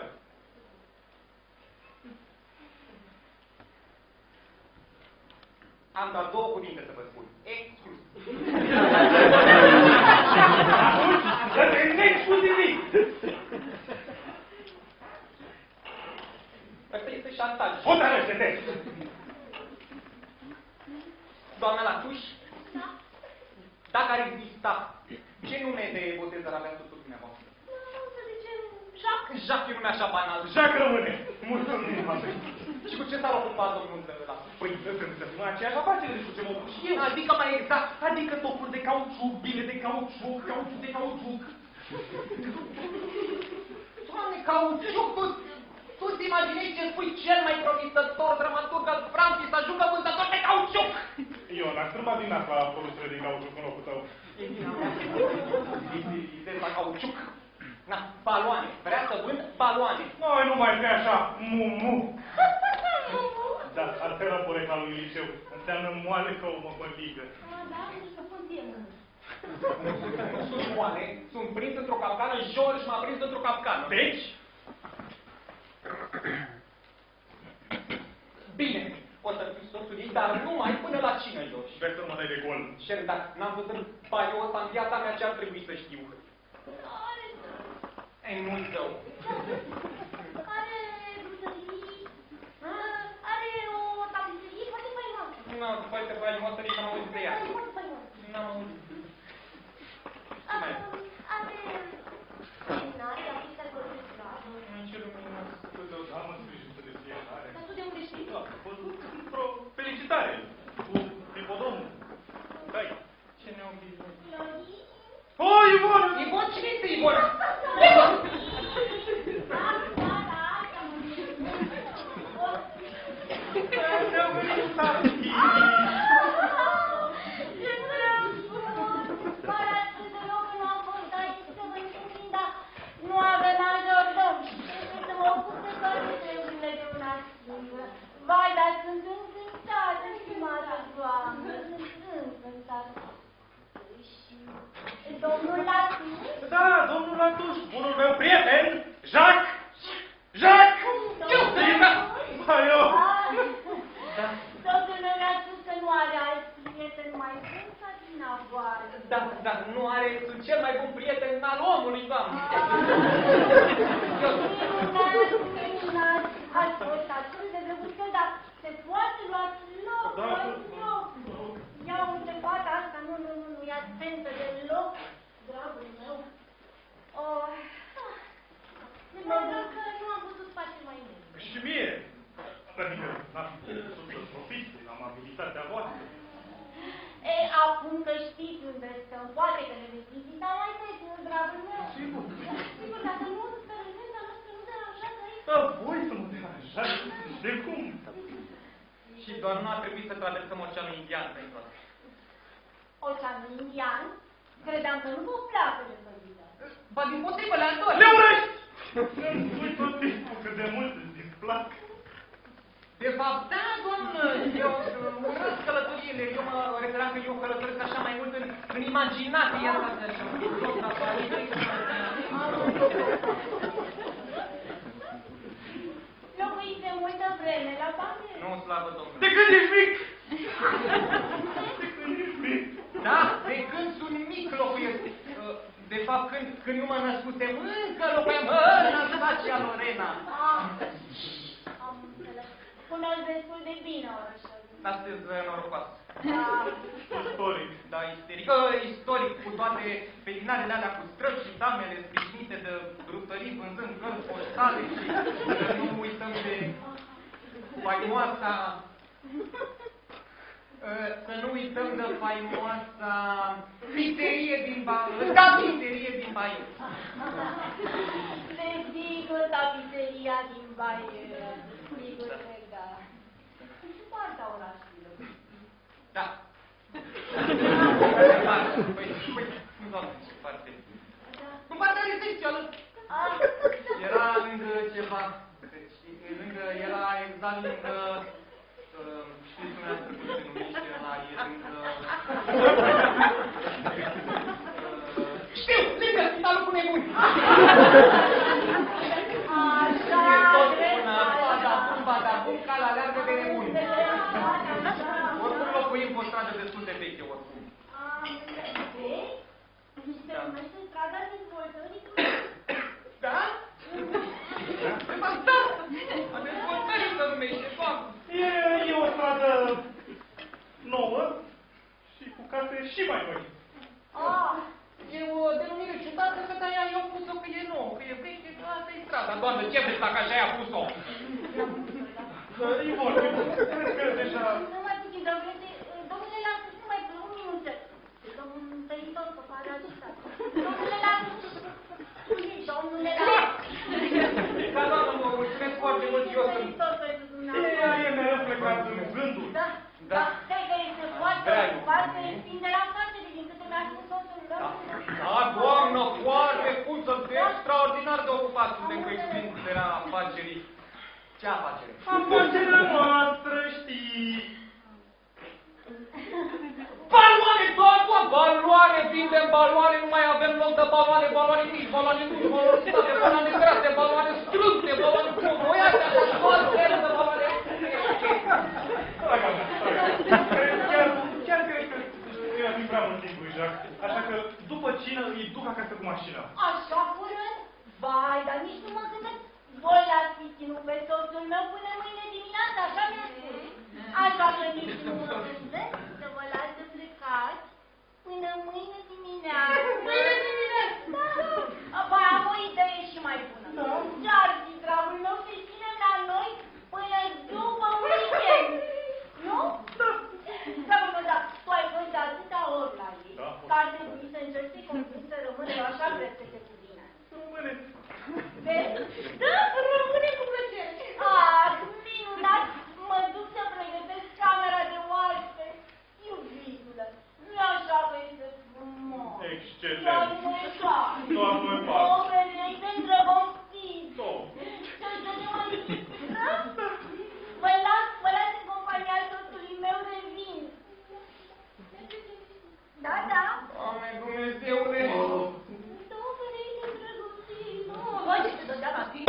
D: Am doar două cuvinte să vă spun. Exclus.
C: Atunci, să te neexcluzivic!
D: Asta este șantaj.
C: Hotărăște-te!
D: doamna Latuș,
B: Da?
D: dacă ar exista, ce nume de botez ar avea soțul dumneavoastră?
B: Nu, să zicem, Jacques.
D: Jacques e nume așa banal.
C: Jacques rămâne. Mulțumim, atât.
D: Și cu ce s-ar ocupa domnul Latuș?
C: Păi, când se spune aceeași afacere, cu ce mă ocup și eu.
D: Adică mai exact, adică topuri de cauciuc, bile de cauciuc, cauciuc de cauciuc. Doamne, cauciuc, tu, tu îți imaginezi ce spui cel mai promițător dramaturg al Franței să ajungă vânzător de cauciuc?
C: Eu n-aș strâmba din nas la produsele de cauciuc în locul tău.
D: E bine, de la cauciuc. Na, baloane. Vrea să vând baloane.
C: Noi nu mai fi așa, mu-mu. Da, altera porecla lui liceu. Înseamnă moale ca o mămăligă.
B: Ah, da, nici că fântie mână.
D: Nu sunt moale, sunt prins într-o capcană, George m-a prins într-o capcană.
C: Deci?
D: Bine, o să fiu soțul ei, dar numai până la cină, George.
C: Vrei să mă dai de gol?
D: Și dar n-am văzut baiul ăsta în viața mea ce ar trebui să știu.
B: Are,
D: E mult zău.
B: are brutării, are o tapiserie foarte faimoasă.
D: Nu, foarte faimoasă, nici n-am auzit de ea.
B: Foarte faimoasă.
D: N-am auzit.
B: Are, are luminare, artista coreografică.
D: Ce lumină.
C: Am în sfârșit de fiecare.
B: Dar tu de unde știi?
C: Da, a văzut într-o felicitare cu hipodromul. Dai.
D: Ce neobișnuit.
B: Lori?
C: O, Ivon!
D: Ivon, cine este Ivon?
B: Vai, dar sunt încântată, stimată doamnă, sunt încântată. Și domnul Latuș?
C: Da, domnul Latuș, bunul meu prieten, Jacques! Jacques! Ba, eu!
B: Domnul meu mi-a spus că nu are alt prieten mai bun ca dumneavoastră.
D: Da, da, nu are, sunt cel mai bun prieten al omului, doamne.
B: Minunat, minunat, ați fost atât de drăguț că da, se poate lua loc,
C: Da,
B: luați loc. Ia uite, fata asta, nu, nu, nu, nu, e atentă deloc, dragul meu. Oh, mă rog că nu am putut face mai mult.
C: Și mie! Adică, n-am putut să profit din amabilitatea voastră.
B: E, acum că știți unde stăm, poate că ne veți vizita mai des, nu, dragul meu?
C: Sigur.
B: Sigur, dacă nu, prezența noastră nu deranjează aici.
C: Da, voi să mă deranjați. De cum?
D: Și doar nu a trebuit să traversăm Oceanul Indian pentru asta.
B: Oceanul Indian? Credeam că nu vă pleacă de păzită.
D: Ba, din potrivă, le ador.
C: Le urăști! Îmi spui tot timpul cât de mult îți displac.
D: De fapt, da, doamnă, eu urăsc călătoriile. Eu mă referam că eu călătoresc așa mai mult în, în imaginație. Asta așa,
B: Locuiți de multă vreme la Bane?
D: nu, slavă Domnului.
C: De când ești mic? De când ești mic?
D: Da, de când sunt mic locuiesc. De fapt, când, când nu mă născusem, încă locuiam în Alsacia Lorena.
B: Ah, am înțeles. Cunosc destul de bine orășul.
D: Astăzi norocoasă.
B: Da.
C: Istoric.
D: Da, istoric. Uh, istoric cu toate felinarele alea cu străzi și damele sprijinite de brutării vânzând cărți postale și să nu uităm de faimoasa... Uh, să nu uităm de faimoasa pizzerie din Baiu. Da, pizzerie din Baiu.
B: Desigur, tapiseria din Baiu. Sigur că da. Și partea orașului.
D: Da. Păi, păi, nu, doamne, ce parte. În partea rezidențială.
B: Ah.
D: Era lângă ceva. Deci, lângă, era exact lângă... Uh, știți dumneavoastră cum se numește ăla, e lângă... Uh, știu, lângă spitalul cu nebuni.
B: Așa,
D: Badabum, badabum, calea leargă de nebuni. Oricum locuim pe o stradă destul de veche, oricum.
B: Se numește strada dezvoltării.
D: Da? De fapt, da! A dezvoltării se numește, doamne.
C: E, e o stradă nouă, arată și mai noi.
D: Ah, e o denumire ciudată că de-aia eu pus-o că e nouă, că e veche, că asta e strada. Doamne, ce vezi dacă așa i-a pus-o?
C: Ivor, cred că deja...
B: Nu mai puțin, domnule, domnule, lasă-și numai un minut. Domnul tăitor, să facă acesta. Domnule, lasă. Domnule, lasă.
D: Da, doamnă, mă mulțumesc foarte mult și eu sunt...
B: Tăitor pentru dumneavoastră.
C: E mereu plecat în gândul.
B: Da, da, cred că este foarte ocupat de extinderea afacerii, din câte mi-a spus soțul meu.
D: Da, doamnă, foarte puț, sunt extraordinar de ocupat suntem cu extinderea afacerii. Ce afacere?
C: Afacerea noastră, știi.
D: Baloane, doamnă, baloane, vindem baloane, nu mai avem loc de baloane, baloane mici, baloane mici, baloane state, baloane grase, baloane strânte, baloane covoiate, toate de baloane.
C: Draga mea, chiar, chiar cred că era din prea mult timp, Jacques. Așa că după cină îi duc acasă cu mașina.
B: Așa curând? Vai, dar nici nu mă gândesc. Voi l-ați fi ținut pe soțul meu până mâine dimineață, așa mi-a spus. Așa că nici nu mă gândesc să vă las să plecați până mâine dimineață. Mâine dimineață? Da. Păi am o idee și mai bună. Ce-ar fi, dragul meu, să-i ținem la noi până după weekend? Nu? Da. Dragul meu, da, tu ai fost de atâtea ori la ei,
C: Da.
B: că ar trebui să încerci să-i convingi să rămână, așa cred că te cuvine.
C: Rămâne.
B: Vezi? Da, rămâne cu plăcere. Ah, minunat! Mă duc să pregătesc camera de oaspeți. Iubitule, nu așa că este frumos.
C: Excelent.
B: Doar nu e așa.
C: Doar nu e pas.
B: O, este îndrăgostit.
C: Nu.
B: Să te mai da? Vă las, vă las în compania soțului meu, revin. Da, da.
D: Doamne Dumnezeule!
B: Domnule, e îndrăgostit. Nu, vă ce te dădea la fi.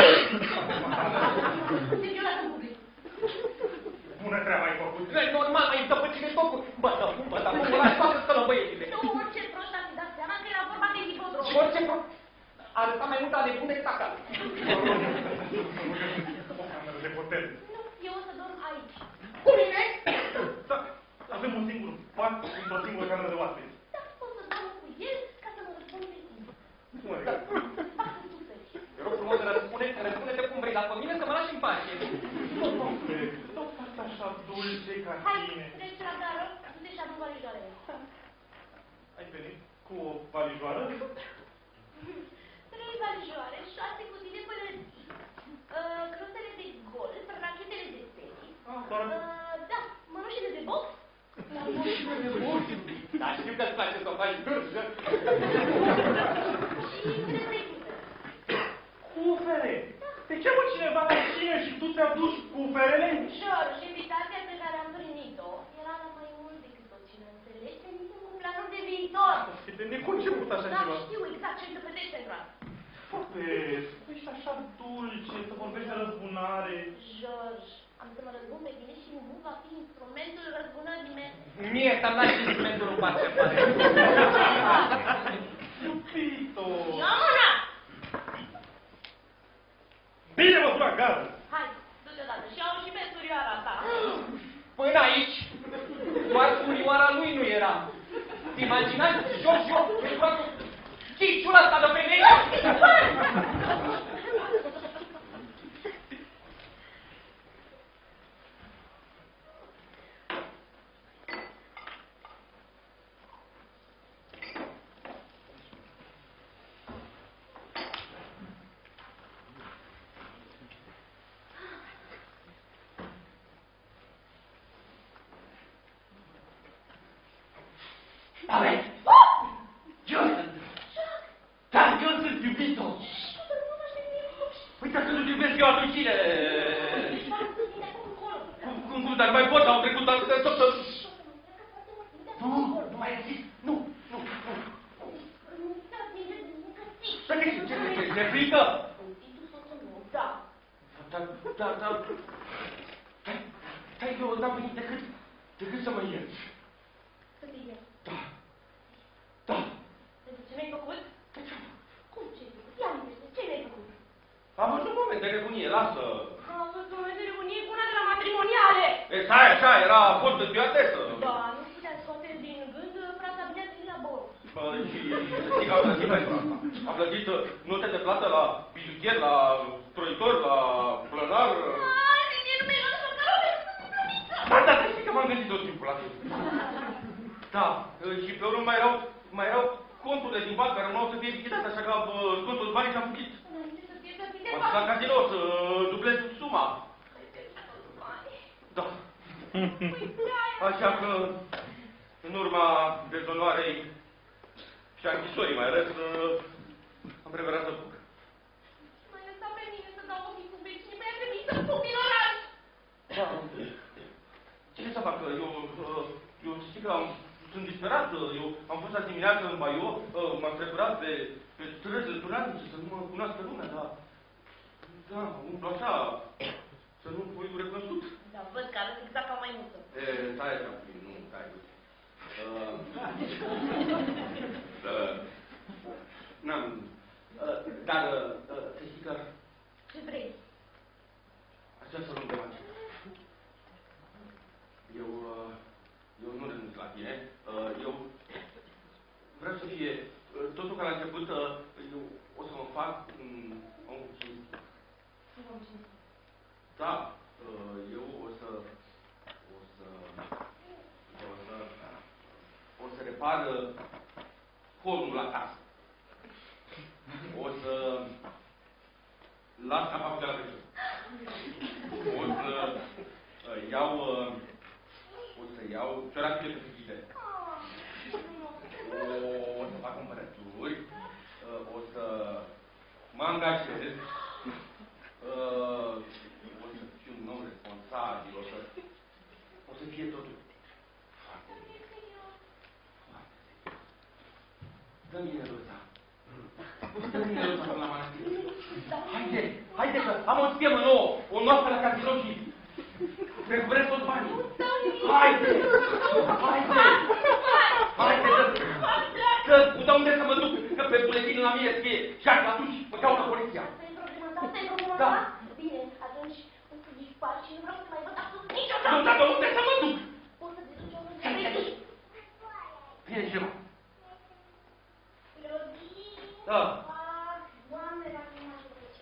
B: Ce eu la public.
C: Bună treaba ai făcut.
D: Nu e normal, ai dăpăcire tocul. Bă, da, bun, bă, da, bun, bă, lasă toate scălă băiețile.
B: Nu, orice prost ar fi dat seama că era vorba de hipodrom.
D: Și orice pro... Arăta mai mult ale bune decât acasă.
C: O cameră de hotel.
B: Nu, eu o să dorm aici.
D: Cu mine?
C: Da, avem un singur pat într-o singură cameră de oaspeți.
B: Da, o să dorm cu el ca să mă răspund de tine.
C: Cum adică?
B: Fac să suferi.
D: Te rog frumos, răspune, răspune-te cum vrei, dar pe mine să mă lași în pace.
C: Tot asta așa dulce ca
B: Hai,
C: tine.
B: treci la gară, du-te și adu valijoarele.
C: Ai venit cu o valijoară?
B: Trei valijoare, șase cutii de pălării, uh, crostele de golf, rachetele de tenis,
C: Ah, doar...
B: uh, da, mănușile de box.
D: Da, știu că-ți place să o faci gârjă.
B: Și câte trei cufere.
C: Cufere! Te cheamă cineva la cine și tu ți-a dus cuferele?
B: George, invitația pe care am primit-o era la mai mult decât o cină, înțelegi? Venisem cu planuri de viitor.
C: E de neconceput așa
B: Da,
C: ceva.
B: știu exact ce se petrece în groasă.
C: Foarte, ești așa dulce, să vorbești de răzbunare.
B: George, am să mă răzbun pe tine și nu va fi instrumentul răzbunării mele.
D: Mie să-mi lași instrumentul în pace, pare.
C: Iubito!
B: Ia mâna!
C: Bine mă duc acasă!
B: Hai, du-te odată și au și pe surioara ta.
D: Până aici, doar surioara lui nu era. Te imaginai? Jos, jos, eu vreau cu chiciul ăsta de femeie. Aveți! Eu sunt! Da, eu sunt iubito! Uite că nu iubesc eu atunci cine? Cum, cum, cum, dar mai pot, au trecut atâtea tot, tot... Nu, nu mai ai zis, nu, nu, nu. Să te ce, ce, ce, ce, frică?
B: Da.
D: Da, da, da. Stai, stai, eu n-am venit decât, decât să mă ierți.
B: Să te iert.
D: Da, da.
B: Pentru ce mi-ai făcut? Cum ce-ai făcut? Ia amintește, ce mi-ai făcut?
D: Am văzut momente de nebunie, lasă.
B: Am văzut momente de nebunie cu una de la matrimoniale.
D: E, stai, așa, era, a fost dezviatesă.
B: Da, nu putea scoate din gând prea
C: și știi că a plătit pentru asta. A plătit note de plată la bijutier, la stroitor, la plănar.
B: Ah, de ce nu mi-ai luat șocarole?
C: Da, da, să știi că m-am gândit tot timpul la asta. Da, și pe urmă mai erau, mai erau conturile din bancă care urmau să fie lichidate, așa că contul banii și-am fugit.
B: Înainte să fie plătit de
C: M-am dus la
B: bani.
C: casino să dublez suma. Da. Așa că, în urma dezonoarei și a închisorii, mai ales, am preferat să fug.
B: Mai lăsat pe mine să dau ochii cu vecinii, mi-a trebuit să fug din oraș.
C: Da. Ce să fac? Eu, eu știi că am, sunt disperat. Eu am fost azi dimineață în Baio, m-am trecurat pe, pe străzile turanice să nu mă cunoască lumea, dar... Da, umplu așa, să nu fiu recunoscut.
B: Da, văd că arăt exact ca mai multă.
C: E, stai așa, nu, stai. Uh, uh, N-am... Uh, dar, uh, să știi că...
B: Ce vrei?
C: Aș vrea să luăm de magie. Eu, uh, eu nu renunț la tine. Uh, eu vreau să fie... Uh, totul ca la început, uh, eu o să mă fac un om cinstit.
B: Un om cinstit.
C: Da, uh, eu o să... O să... O să... O să repar hornul la casă. O să... Las capacul de la Crăciun. O să uh, iau... Uh, o să iau ciorapile potrivite. O, o să fac cumpărături. Uh, o să mă angajez. Uh, o să fiu un om responsabil. O să... O să fie totul. Dă-mi inelul ăsta. Dă-mi inelul ăsta la mănăstire. Haide, haide că am o schemă nouă, o noapte la casino și recuperez toți banii. Haide! Haide! Haide, că, că, dar unde să mă duc? Că pe buletin la mine scrie Jack, atunci mă caută poliția.
B: Asta e problema ta, asta e problema
C: Da.
B: ta? Bine, atunci o să dispar și nu vreau să mai văd absolut niciodată.
C: Nu, dar de unde să mă duc?
B: Poți să te duci oriunde vrei.
C: Bine, ceva.
B: Clodin,
C: Da.
B: fac, Doamne, dacă nu m-aș duce.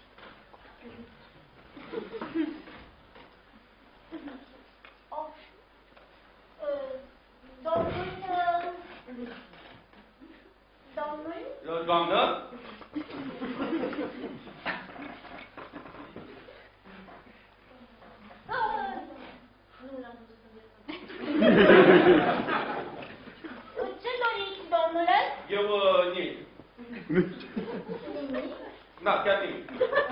B: Oh, uh, domnul, uh, domnul,
C: Eu, doamnă?
B: uh, nu l-am văzut în viața mea. Ce doriți, domnule?
C: Eu, uh, nimic.
B: Nimic.
C: Da, chiar nimic.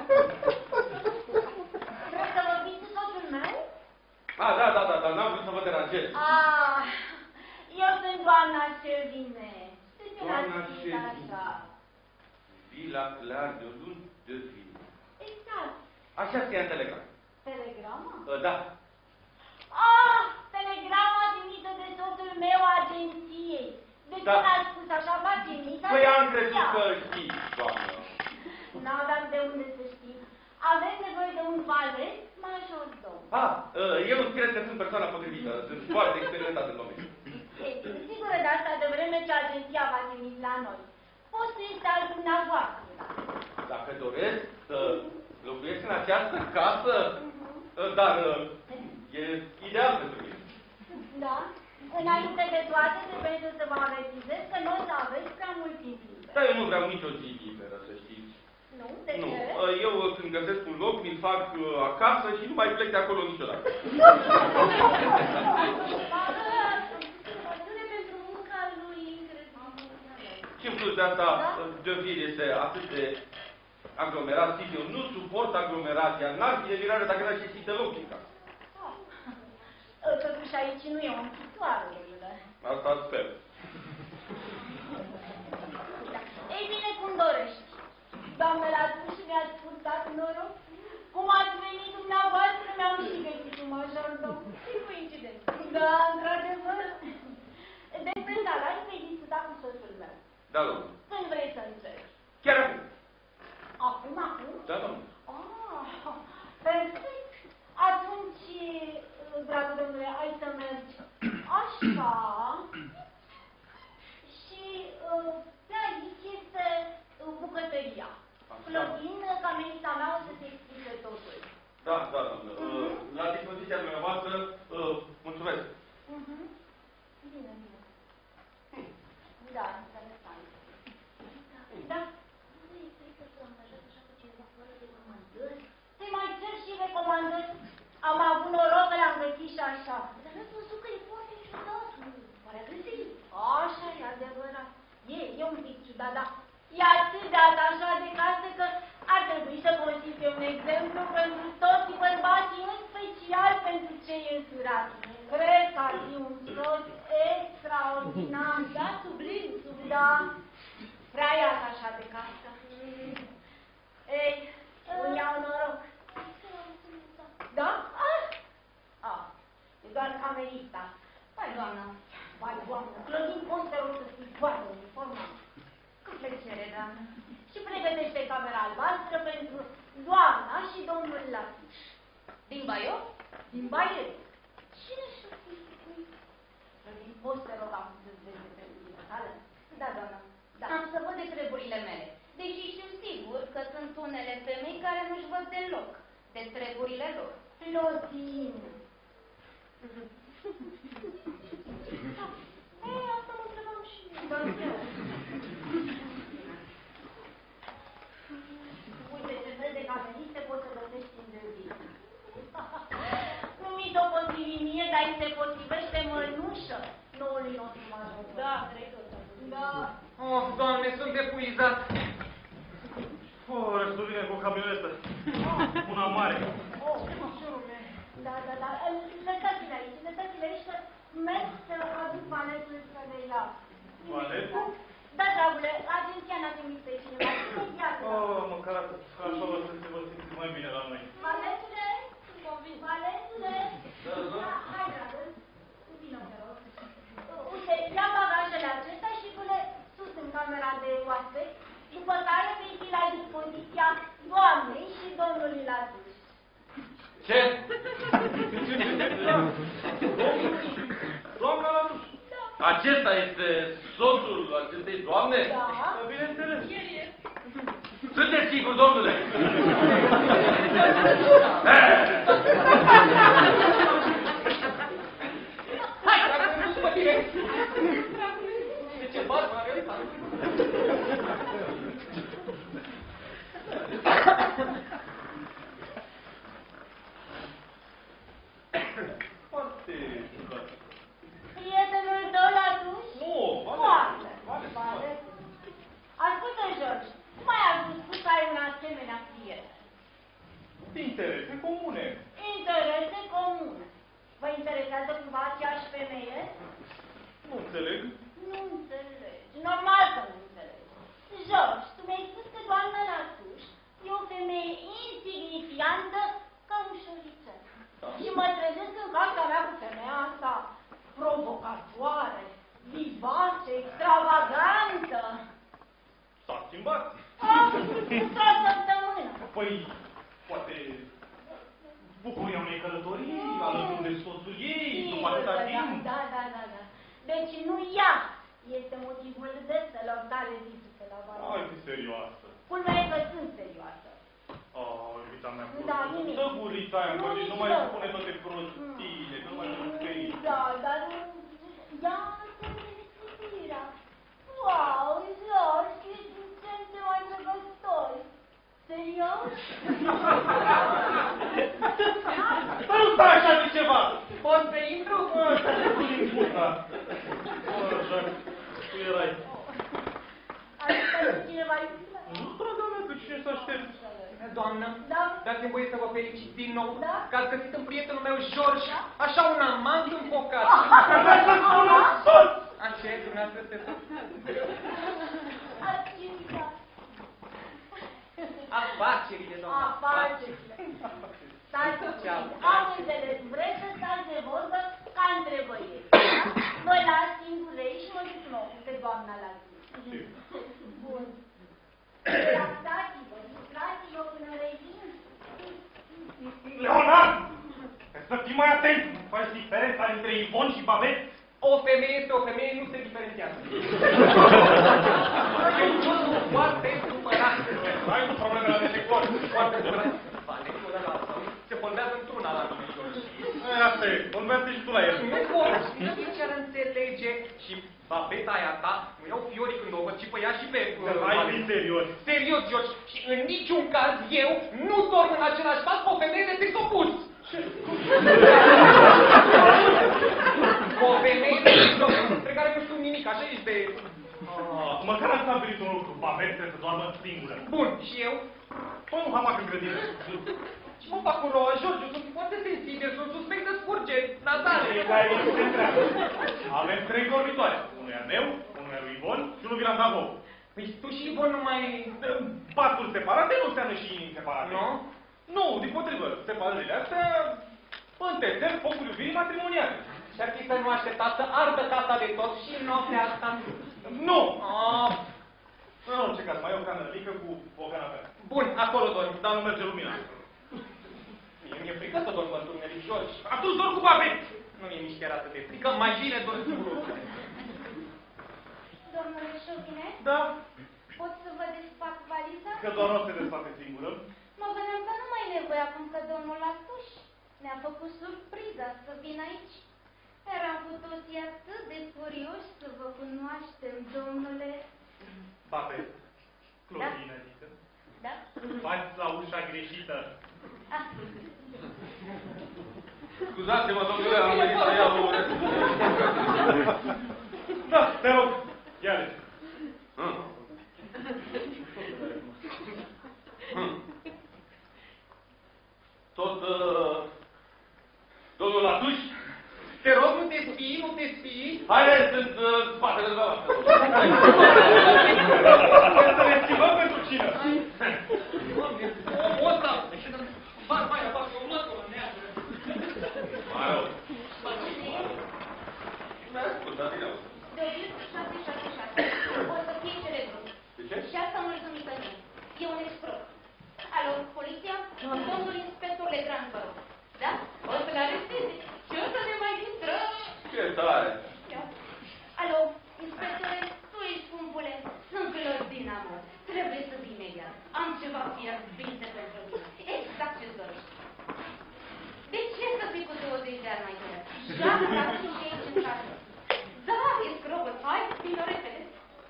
B: Vreți să vorbiți cu soțul meu?
C: Ah, da, da, da, dar n-am vrut să vă deranjez.
B: Ah, eu sunt doamna Șervine.
C: Doamna
B: Șervine.
C: Șervine.
B: Așa.
C: Vila clar de o luni de vin.
B: Exact.
C: Așa scria în telegram.
B: Telegrama?
C: Uh, da.
B: Ah, telegrama trimisă de soțul meu agenției. De ce
C: Da.
B: n-ați spus așa, v-ați trimis?
C: Păi am crezut că știi, doamnă.
B: N-am dat de unde să știți. Avem nevoie de un valet majordom.
C: Ah, uh, eu cred că sunt persoana potrivită. Sunt foarte experimentat în domeniu.
B: Este sigură de asta de vreme ce agenția v-a trimis la noi. Postul este al dumneavoastră.
C: Dacă doresc să locuiesc în această casă, uh, dar uh, e ideal pentru mine.
B: Da? Înainte de toate, trebuie să vă avertizez că nu o să aveți prea mult timp liber.
C: Dar eu nu vreau nicio zi liberă, să știți.
B: Nu? De
C: Nu.
B: ce?
C: Uh, Eu uh, când găsesc un loc, mi-l fac uh, acasă și nu mai plec de acolo niciodată.
B: Pădure pentru munca lui incredibil.
C: Și în plus de asta,
B: Da?
C: uh, Deauville este atât de aglomerat, zic eu, nu suport aglomerația, n-ar fi de mirare dacă n-ar și de loc în casă.
B: Totuși aici nu e o închisoare, domnule.
C: Asta sper.
B: Da. Ei bine, cum dorești. Doamnă, l-ați spus și mi-ați purtat noroc. Cum ați venit dumneavoastră, mi-am și găsit un majordom. Ce coincidență. Da, într-adevăr. Despre salari vei discuta cu soțul meu.
C: Da, domnule.
B: Când vrei să încerci?
C: Chiar acum.
B: Acum, acum?
C: Da, domnule.
B: Ah, perfect. Atunci, dragul domnule, ai să mergi așa și uh, bijuteria. Clădin, camerista mea o să-ți explice totul.
C: Da, da, doamnă. Uh, la dispoziția dumneavoastră, uh, mulțumesc.
B: Mhm. Bine, bine. Da, interesant. Da. Te mai cer și recomandări. Am avut noroc că le-am găsit și așa. Dar n-ați văzut că e foarte ciudat. Pare agresiv. Așa e adevărat. E, e un pic ciudat, dar e atât de atașat de casă că ar trebui să constituie un exemplu pentru toți bărbații, în special pentru cei însurați. Cred că ar fi un soț extraordinar, da, sublim, sublim, da, prea e atașat de casă. Ei, îmi iau noroc. Da? Ah! Ah, e doar camerista. Vai, doamnă, vai, doamnă, Clădin, poți te rog să fii foarte uniformat. Cu plăcere, doamnă. Și pregătește camera albastră pentru doamna și domnul Latiș. Din Baiot? Din Baiot. Cine și-o fi spui? Clădin, poți te rog am să-ți vezi de treburile tale? Da, doamnă. Da. Am să văd de treburile mele. Deși știu sigur că sunt unele femei care nu-și văd deloc de treburile lor. Clădin. Ei, asta mă întrebam și eu. Uite, ce fel de cameriste poți să găsești în Dăvin. Nu mi s-o potrivi mie, dar îi se potrivește mănușă noului nostru major. Da, cred că da.
D: Oh, Doamne, sunt epuizat.
C: Oh, restul vine cu o camionetă. Una mare.
B: Oh, ușurule. Da, da, da. Lăsați-le aici, lăsați-le aici că merg să aduc vanetul să le iau.
C: Vanetul?
B: Da, dragule, agenția n-a trimis pe cineva. Imediat.
C: Oh, măcar atât. Așa o să se vă simțiți mai bine la noi.
B: Valetule? Valetule?
C: Da, da.
B: Hai, dragă. Vină, te rog. Uite, ia bagajele acestea și du-le sus în camera de oaspeți, după care vei fi la dispoziția doamnei și domnului Latiș.
C: Ce? Doamna Latuș?
B: Da.
C: Acesta este soțul acestei doamne?
B: Da.
C: Bineînțeles.
B: El e.
C: Sunteți sigur, domnule?
D: Hai, dacă nu știu pe tine. De ce bani, Margarita?
C: Foarte ciudat.
B: Prietenul tău, Latuș?
C: Nu,
B: Foarte.
C: vale.
B: Vale. Ascultă, George, cum ai ajuns tu să ai un asemenea prieten?
C: Interese comune.
B: Interese comune. Vă interesează cumva aceeași femeie?
C: Nu înțeleg.
B: Nu înțelegi. Normal că nu înțelegi. George, tu mi-ai spus că doamna Latuș e o femeie insignifiantă ca un șorițel.
C: Da.
B: Și mă trezesc în casa mea cu femeia asta provocatoare, vivace, extravagantă.
C: S-a schimbat.
B: Ah, într-o săptămână.
C: Păi, poate bucuria unei călătorii, alături de soțul ei, după atâta timp.
B: Da, da, da, da. Deci nu ea este motivul veselor tale vizite la Valea.
C: Hai, fi serioasă.
B: Culmea e că sunt serioasă.
C: Oh, iubita mea,
B: Da, nimic.
C: dă gurița aia,
B: Nu,
C: că nici nu mai
B: nici
C: spune toate prostiile, că nu mai sunt pe ei.
B: Da, dar ia să respirea. Wow, George, ești din ce în ce mai drăgător. Serios?
C: Să nu stai așa de ceva!
D: Pot să intru?
C: Din puta! Oh, așa, tu erai.
B: Aștept cineva iubită?
C: Nu, draga mea, pe cine să aștept?
D: Doamnă,
B: Da.
D: dați-mi voie să vă felicit din nou
B: Da.
D: că ați găsit în prietenul meu, George, așa un amant înfocat. Așa e, dumneavoastră este tot. Afacerile, doamnă.
B: Afacerile. Stați puțin. Am înțeles. Vreți să stați de vorbă ca între băieți. Vă las singurei și mă duc nou pe doamna la zi. Bun. Relaxați-vă, distrați-vă până revin.
C: Leonard! Să fii mai atent! Faci diferența între Ivon și Babet?
D: O femeie este o femeie, nu se diferențiază. Eu sunt foarte supărat.
C: Ai un probleme la deșecor.
D: Foarte supărat. Ba, lectura la asta se foldează într-una la mine, George.
C: Asta e, vorbește și tu la el.
D: Nu pot, nici ce ar înțelege și babeta aia ta, nu iau fiorii când o văd și pe ea și pe...
C: Hai fi serios.
D: Serios, George, și în niciun caz eu nu dorm în același pas cu o femeie de sex opus. O femeie de sex opus, despre care nu știu nimic, așa ești de...
C: Ah, măcar am stabilit un lucru. Babet trebuie să doarmă singură.
D: Bun, și eu?
C: Fă un hamac în grădină.
D: Și mă fac un rouă, George, sunt foarte sensibil, sunt suspect de scurge, nasale.
C: E ca aici se întreabă. Avem trei dormitoare. Unul e al meu, unul e al lui Ivon și unul vi l-am dat vouă.
D: Păi tu și Ivon nu mai...
C: Paturi separate nu înseamnă și inimi separate.
D: Nu?
C: Nu, dimpotrivă, separările astea întețesc focul iubirii matrimoniale.
D: Și ar fi să nu așteptați să ardă casa de tot și noaptea asta.
C: Nu!
D: Ah,
C: În orice caz, mai e o canălică cu o canapea.
D: bun, acolo dorm.
C: Dar nu merge lumina.
D: Mie mi-e frică să dorm în tuneric, George.
C: Atunci dorm cu babet!
D: Nu mi-e nici chiar atât de frică, mai bine dorm singur.
B: Domnule Șopine,
C: Da,
B: pot să vă desfac valiza?
C: că doar nu se desface singură.
B: Mă gândeam că nu mai e nevoie acum că domnul Latuș ne-a făcut surpriza să vin aici. Eram cu toții atât de curioși să vă cunoaștem, domnule.
C: Babet, Clotilde, adică.
B: Da?
C: Faci la ușa greșită.
B: Ah.
E: Scuzați-mă, domnule, am venit să iau o
C: Da, te rog, ia-le.
E: Hmm. Hmm. Tot, uh, domnul Latuș?
D: Te rog, nu te spii, nu te spii.
E: Haideți, sunt uh, spatele dumneavoastră.
C: Să ne schimbăm pentru cine?
D: Omul ăsta, fac mai afară, eu mă acolo, neagă.
E: Mai rău. Mi-a ascultat din auză.
B: Dobiu șase șase șase. O să fie cerebru.
E: De ce?
B: Și asta mulțumită mie. E un escroc. Alo, poliția? Domnul inspector Legrand, vă rog. Da? O să-l aresteze. Și o să ne mai distră.
E: Ce tare.
B: Ia. Alo, inspectore, tu ești scumpule. Sunt pilot din amor. Trebuie să vii imediat. Am ceva fierbinte pentru tine. Exact ce-ți dorești. De ce să fii cu douăzeci de ani mai tânăr? Joacă la cinci aici în casă. Da, escrocul. Hai, vino repede.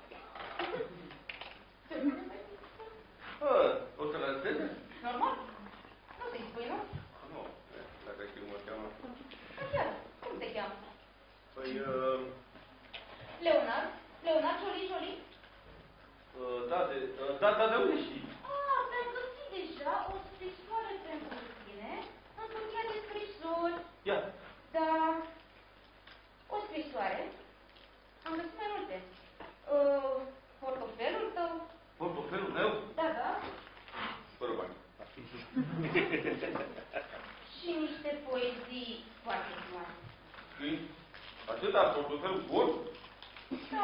E: Bă, o să-l aresteze?
B: Normal. Nu să-i spui, nu?
E: Nu, dacă știu cum o cheamă.
B: Chiar, cum te cheamă?
E: Păi, uh,
B: Leonard? Leonard Jolie Jolie?
E: uh, da, de, uh, da, da, de unde știi?
B: Ah, mi-am găsit deja o scrisoare pentru tine, în cutia de scrisori.
E: Ia.
B: Da, o scrisoare. Am găsit mai multe. Uh, portofelul tău?
E: Portofelul meu?
B: Da, da.
E: Fără bani.
B: Și niște poezii foarte frumoase.
E: Scrii? Atâta, portofelul gol?
B: Da.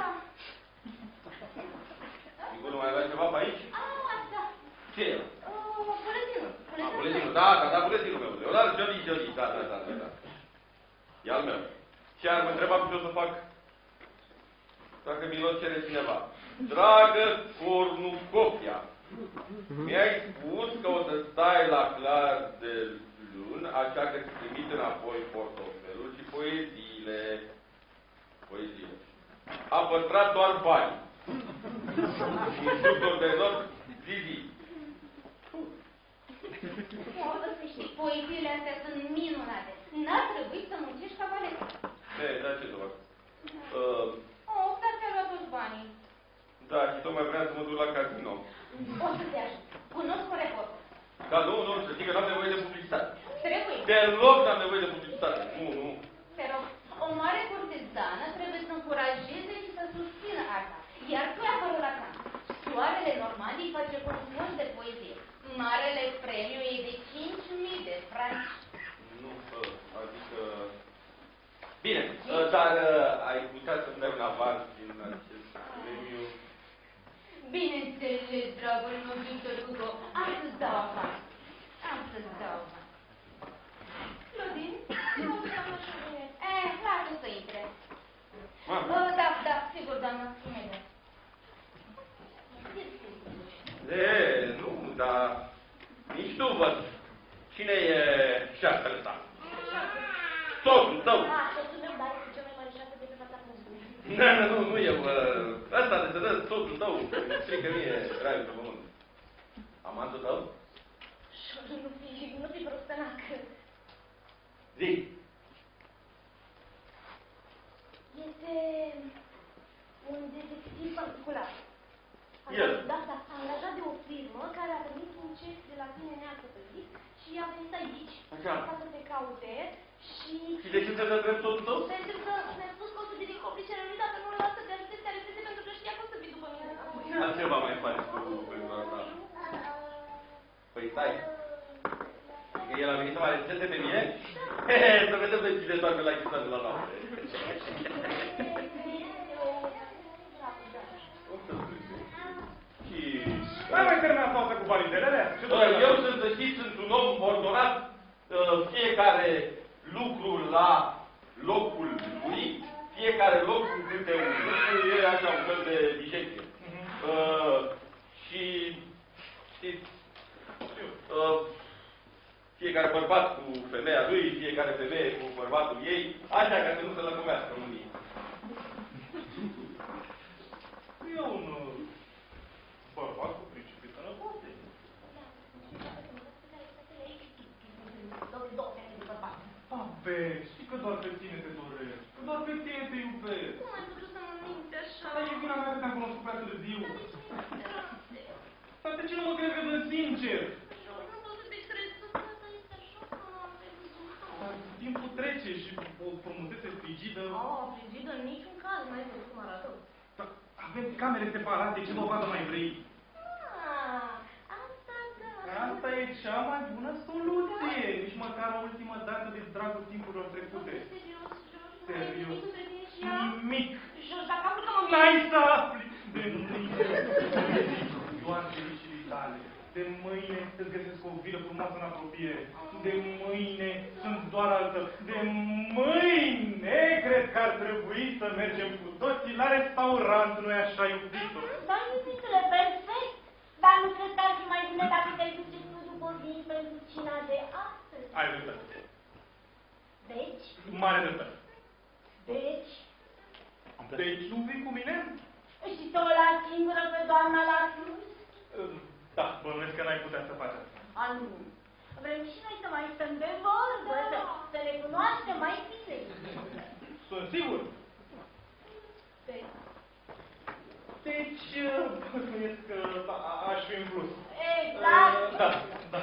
E: Sigur nu mai avea ceva pe aici?
B: Ah, da.
E: Ce e?
B: Uh, buletinul.
E: Ah, buletinul, da, da, da, buletinul meu. Leonard Jolie Jolie, da, da, da, da, da. E al meu. Și ar mă întreba ce o să fac dacă mi-l cere cineva. Dragă cornucopia, mi-ai spus că o să stai la clar de luni, așa că îți trimit înapoi portofelul și poeziile. Poeziile. Am păstrat doar bani. Instructor de not, Zizi.
B: O să știi, poeziile astea sunt minunate. N-ar trebui să muncești ca valet.
E: E, da, ce să fac? Uh,
B: Oh, dar ți-a luat toți banii.
E: da, și tocmai vreau să mă duc la casino.
B: O să te ajut. Cunosc un reporter.
E: Dar nu, nu, să zic că n-am nevoie de publicitate.
B: Trebuie.
E: Deloc n-am nevoie de publicitate. Nu, nu.
B: Te rog, o mare curtizană trebuie să încurajeze și să susțină arta. Iar tu ai apărut la can. Soarele Normandii face cursuri de poezie. Marele premiu e de cinci mii de franci.
E: Nu, adică... Bine, dar ai putea să-mi dai un avans din acest premiu?
B: Bineînțeles, dragul meu, Victor Hugo, am să-ți dau avans. Am să-ți dau avans. Claudine? Eh, lasă să intre. Bă, da, da, sigur, doamnă, imediat.
E: E, nu, dar nici tu văd. Cine e șarpele ăsta? Soțul tău.
B: Ah, soțul meu, dar e cel mai mare șarpe de pe fața pământului.
E: Nu, nu, nu, nu eu. Ăsta de să dă soțul tău. Îmi strică mie raiul pe pământ. Amantul tău?
B: Nu fi, nu fi prostănac.
E: Zi.
B: Este un detectiv particular.
E: El?
B: Da, da, angajat de o firmă care a primit un cec de la tine neacăpărit și a venit aici.
E: Așa.
B: Ca să te caute și...
E: Și de ce te dă drept soțul tău?
B: Pentru că mi-a spus că o să dedic complicele lui dacă nu îl lasă de arestezi care aresteze pentru că știa că o să vii după mine.
E: Dar ceva mai faci tu pentru asta? Păi stai. Că el a venit să mă aresteze pe mine? Hehe, să vedem de cine doarme la chisoare la noapte.
C: N-ai mai terminat toate cu validele?
E: Eu sunt, să știți, sunt un om ordonat, fiecare lucru la locul lui, fiecare loc cu câte un lucru, e așa un fel de bișecție. Uh, și, știți, uh, fiecare bărbat cu femeia lui, fiecare femeie cu bărbatul ei, așa ca să nu se lăcumească unii.
C: E un bărbat cu principii sănătoase. Abe, știi că doar pe tine te doresc, că doar pe tine te iubesc.
B: Cum ai putut să mă minți așa?
C: Dar e vina mea că te-am cunoscut prea târziu. Dar de ce nu mă crezi că sunt sincer?
B: Nu pot să te crezi, asta este așa că am văzut.
C: Dar timpul trece și o frumusețe frigidă.
B: Oh, frigidă în niciun caz, n-ai văzut cum arată.
C: Dar avem camere separate, ce dovadă mai vrei?
B: Ah, asta da.
C: Asta e cea mai bună soluție. Nici măcar o ultimă dată de dragul timpurilor trecute.
B: Serios, George,
C: Serios.
B: nu ai nimic și ea?
C: Nimic.
B: George, dacă am că mă
C: N-ai să afli de mâine. Doar fericirii tale. De mâine îți găsesc o vilă frumoasă în apropiere. De mâine sunt doar altă. De mâine cred că ar trebui să mergem cu toții la restaurant, nu-i așa, iubito?
B: Da, iubitule, perfect. Dar nu cred că ar fi mai bine dacă te-ai duce tu după vin pentru cina de astăzi.
C: Ai dreptate.
B: Deci?
C: Mare dreptate.
B: Deci?
C: Deci nu vii cu mine?
B: Și tu o lași singură pe doamna la cruz?
C: Da, bănuiesc că n-ai putea să faci asta.
B: A, nu. Vrem și noi să mai stăm de vorbă, să, să ne cunoaștem mai bine.
C: Sunt sigur.
B: Deci?
C: Deci, bănuiesc că a- aș fi în plus.
B: Exact.
C: Uh, Da, da.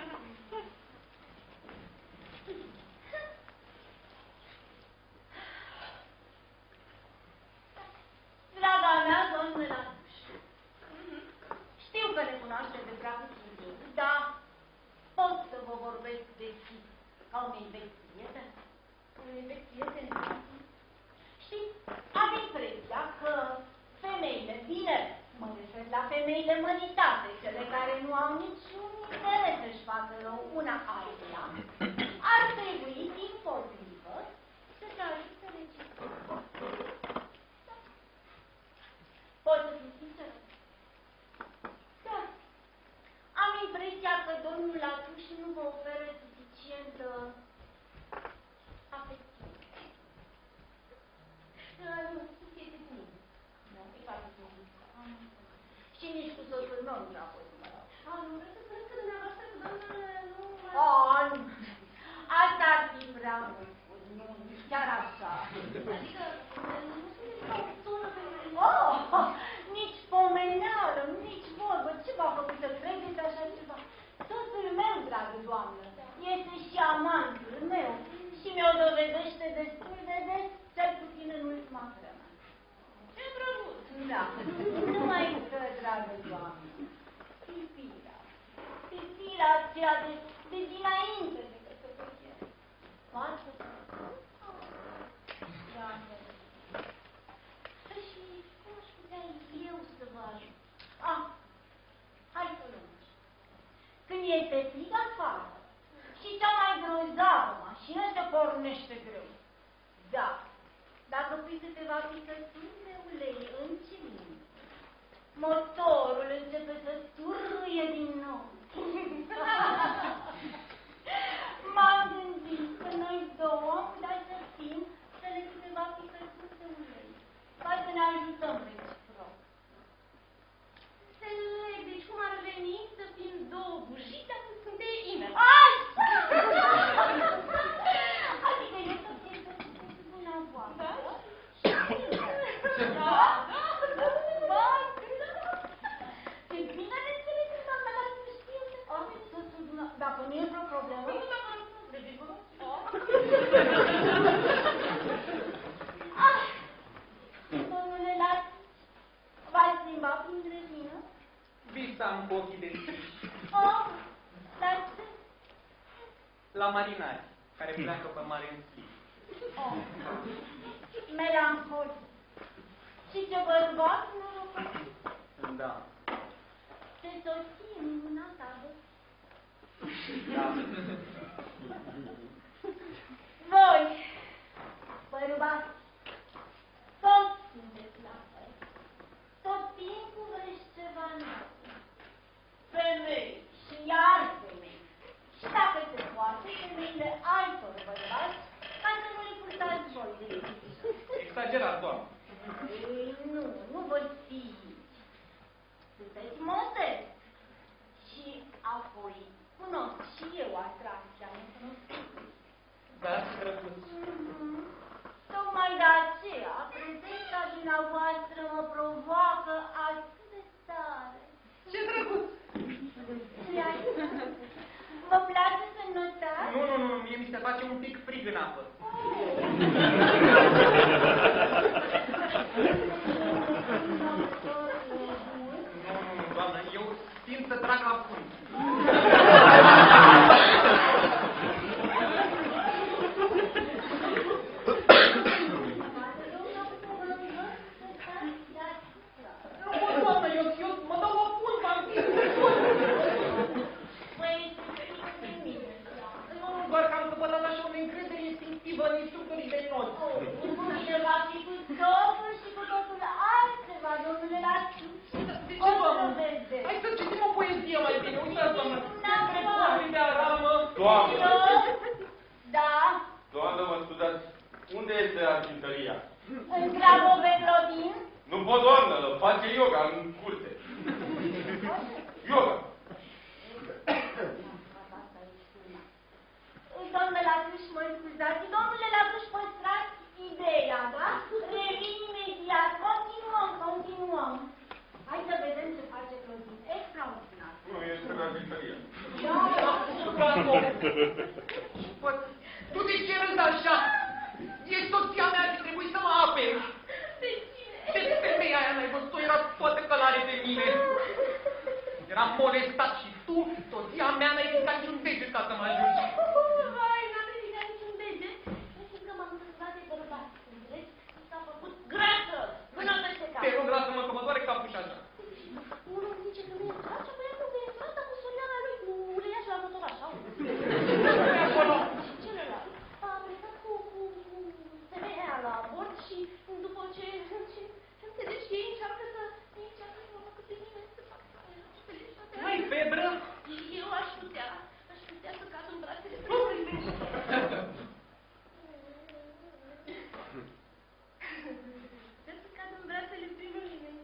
B: Draga mea, doamnă Raduș, știu că ne cunoaștem de prea puțin timp, dar pot să vă vorbesc deschis ca unei vechi prieteni. Unei vechi prieteni. Știți, am impresia că femeile, bine, mă refer la femeile măritate, cele care nu au niciun interes să-și facă rău una alta, ar trebui, din potrivă, să se ajute reciproc. Pot să fiu sinceră? Da. Am impresia că domnul Latuș nu vă oferă suficientă afecțiune. Nu, este cu mine. Nu, e foarte cu mine. Și nici cu soțul meu nu a fost mă rog. A, nu, vreau să spun că dumneavoastră cu doamna nu... A, nu. Asta ar fi prea mult. Nu, nici chiar așa. Adică, nu sunteți ca o zonă pe care... Oh, nici pomeneală, nici vorbă. Ce v-a făcut să credeți așa ceva? Soțul meu, dragă doamnă, este și amantul meu și mi-o dovedește destul de des, cel puțin în ultima vreme. Ce drăguț! Da, numai că, dragă doamnă, Pipila, Pipila aceea de, de dinainte de căsătorie, poate să... Doamne, și cum aș putea eu să vă ajut? Ah, hai să luăm. Când este frig afară și cea mai grozavă mașină se pornește greu. Da, Dacă pui câteva picături de ulei în cilindru, motorul începe să sturruie din nou. M-am gândit că noi două am putea să fim cele câteva picături de ulei. Hai să ne ajutăm reciproc. Înțeleg, deci cum ar veni să fim două bujite atunci când te invers. Ai! Adică eu să fie să fie dumneavoastră. Da? Da? Ba, ce bine de înțeles că am dat să știu. Dacă nu e vreo problemă. Nu, dacă nu trebuie, vă rog. Domnule Lat, v-ați schimbat prin grădină?
D: Visam cu ochii deschiși.
B: Oh, dar ce?
D: La marinari, care pleacă pe mare în schi.
B: Oh, melancol. Și ce bărbat norocos.
D: Da.
B: Ce soție minunată aveți.
D: Da.
B: Voi, bărbați, toți sunteți la fel. Tot timpul vreți ceva nou. Femei și iar femei. Și dacă se poate, femeile altor bărbați, ca să nu le purtați voi de grijă.
D: Exagerat, doamnă.
B: Ei, nu, nu voi fi. Sunteți modest. Și apoi cunosc și eu atracția necunoscută.
D: Da, drăguț.
B: Mm-hmm. Tocmai de aceea, prezența dumneavoastră mă provoacă atât de tare.
D: Ce drăguț!
B: Vă place să notați?
D: Nu, nu, nu, mie mi se face un pic frig în apă. Doamnă, eu simt să trag la fund. Nu, doamnă, eu, eu mă dau la fund, v-am zis.
B: Păi, de mine.
D: Nu, doar că am căpătat așa o neîncredere instinctivă în instructorii de not.
B: Bine, va fi cu totul și cu totul altceva, domnule Laciu.
D: De ce, doamnă? Hai să citim o poezie mai bine. Uitați, doamnă. Între corii de aramă.
E: Doamnă!
B: Da?
E: Doamnă, mă scuzați, unde este arginteria?
B: Întreabă pe Clodin?
E: Nu pot, doamnă, face yoga în curte. Yoga.
B: Domnule Latuș, mă scuzați, domnule Latuș, păstrați ideea, da? Revin imediat, continuăm, continuăm. Hai să vedem ce face Clodin. Extraordinar.
E: Nu, este arginteria.
D: Bravo! Tu de ce râzi așa? E soția mea și trebuie să mă aperi.
B: De cine?
D: De femeia aia n-ai văzut-o, era toată călare de mine. Eram molestat și tu, soția mea, n-ai ridicat niciun deget ca să mă ajungi.
B: Vai, n-am ridicat niciun deget. Pentru că m-am întâlnit de bărbat, înțelegi? S-a făcut grasă, până peste cap.
D: Te rog, lasă-mă că mă doare capul și așa.
B: Unul zice că nu e dragă, păi nu că e asta cu Soriana lui, cu uleiașul la motor așa.
D: Nu acolo.
B: Și celălalt a plecat cu, cu, cu femeia aia la bord și după ce, ce înțelegi, ei încearcă să, ei încearcă să mă facă pe mine să fac, înțelegi?
D: N-ai febră?
B: Eu aș putea, aș putea să cad în brațele primului ministru. Putea să cad în brațele primului ministru.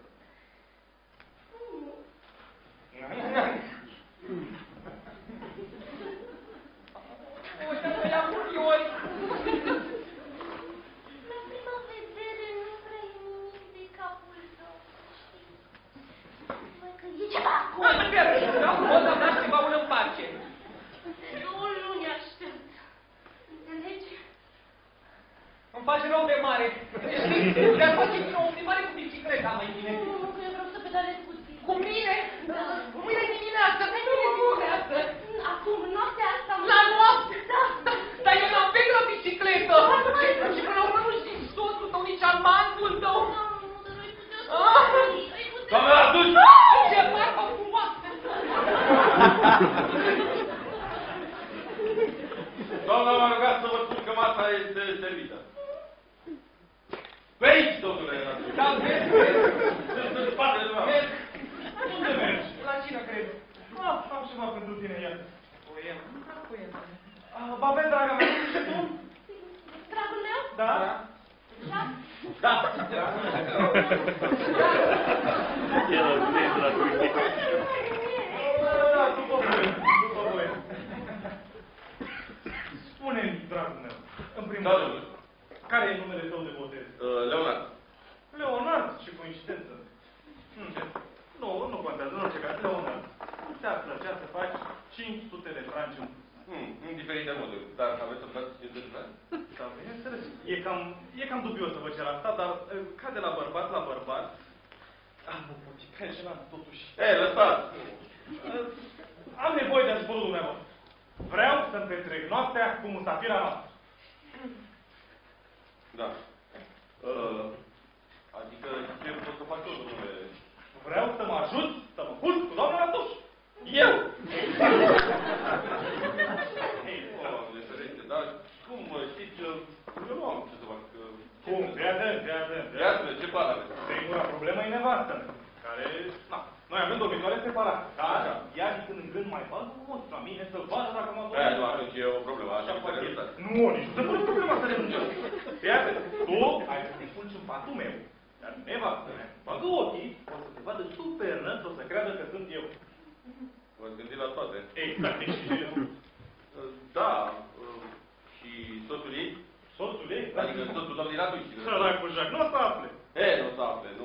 D: Uite-mă, ia furiori!
B: La prima vedere nu vrei nimic de capul tău, știi? Mai că e ceva acolo.
D: Hai, mă, vreau frumos să-mi dați ceva un în pace.
B: Două luni aștept. Înțelegi?
D: Îmi face rău de mare. Știi, te-ar face din nou o plimbare cu bicicleta mai bine.
B: Nu, nu, că eu vreau să pedalez cu tine.
D: Cu mine? Mâine dimineață, mâine dimineață.
B: Acum, noaptea asta.
D: La noapte?
B: Da.
D: Dar eu n-am venit la bicicletă. Și până la urmă nu știi soțul tău, nici amantul tău.
B: Nu, dar noi putem să îi putem...
E: Doamne, atunci!
D: Ce barbă frumoasă!
E: Doamna m-a rugat să vă spun că masa este servită. Pe aici, domnule Renato.
D: Da, merg, merg.
E: În spatele dumneavoastră.
C: Unde mergi?
D: La cine cred?
C: Ah, am ceva pentru tine, iată.
D: Poem. Da, poem.
C: Ah, Babel, draga mea, și tu?
B: Dragul meu?
C: Da?
B: Da?
E: Da.
C: Da, după voi, după voi. Spune-mi, dragul meu, în primul
E: Da,
C: rând,
E: domnule.
C: care e numele tău de botez?
E: Uh, Leonard.
C: Leonard, ce coincidență. Nu știu. Nu, nu contează, în orice caz, Leonard. Ți-ar plăcea să faci cinci sute de franci în plus.
E: Hmm, în diferite moduri. Dar aveți să faceți cinci sute de franci?
C: Da, bineînțeles. E cam, e cam dubios să vă cer asta, dar eh, ca de la bărbat la bărbat, ah, nu pot, e prea jenant totuși.
E: Ei, lăsați!
C: Eh, Am nevoie de ajutorul dumneavoastră. Vreau să-mi petrec noaptea cu musafira noastră.
E: Da. Uh, adică ce pot să fac eu, domnule?
C: Vreau să mă ajut să mă culc cu doamna Ratuș. Eu!
E: Ei, Doamne, ferește, dar cum, mă, știți, eu nu am ce să fac.
C: Cum? Fii atent, fii atent.
E: Iată, ce bani aveți?
C: Singura problemă e nevastă mea, care, na, noi avem dormitoare separate, dar ea din când în când mai bagă un mod la mine să vadă dacă mă dorm.
E: Aia nu, atunci e o problemă, așa
C: Așa
E: nu se renunță.
C: Nu, nici nu se pune problema să renunțăm. Fii atent, tu ai să te culci în patul meu, dar nevastă mea, bagă ochii, o să te vadă super năs, o să creadă că sunt eu.
E: V-ați gândit la toate?
C: Exact, deci
E: Da, și soțul ei?
C: soțul ei,
E: Adică soțul doamnei Ratuș.
C: săracul Jac, nu o să afle.
E: E, nu o să afle, nu.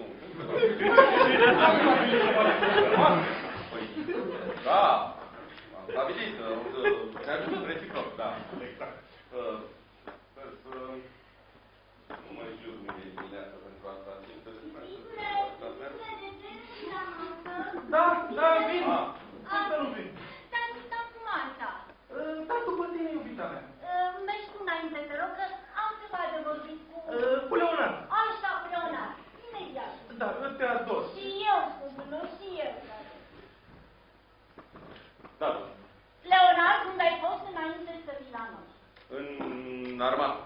E: Păi, da, am stabilit, ne ajutăm reciproc, da.
C: Exact.
E: Sper să nu mai jur mâine dimineața pentru asta.
C: Da, da, vin.
E: Ah.
C: Cum să nu vin?
B: Te-am citat cu Marta.
C: Da, după tine, iubita mea.
B: Mergi tu înainte, te rog, că am ceva de vorbit cu...
C: Cu Leonard.
B: Așa, cu Leonard. Imediat.
C: Da, ăstea dos.
B: Și eu, scumpul meu, și eu.
E: Da,
B: Leonard, unde ai fost înainte să vii la noi?
E: în armată.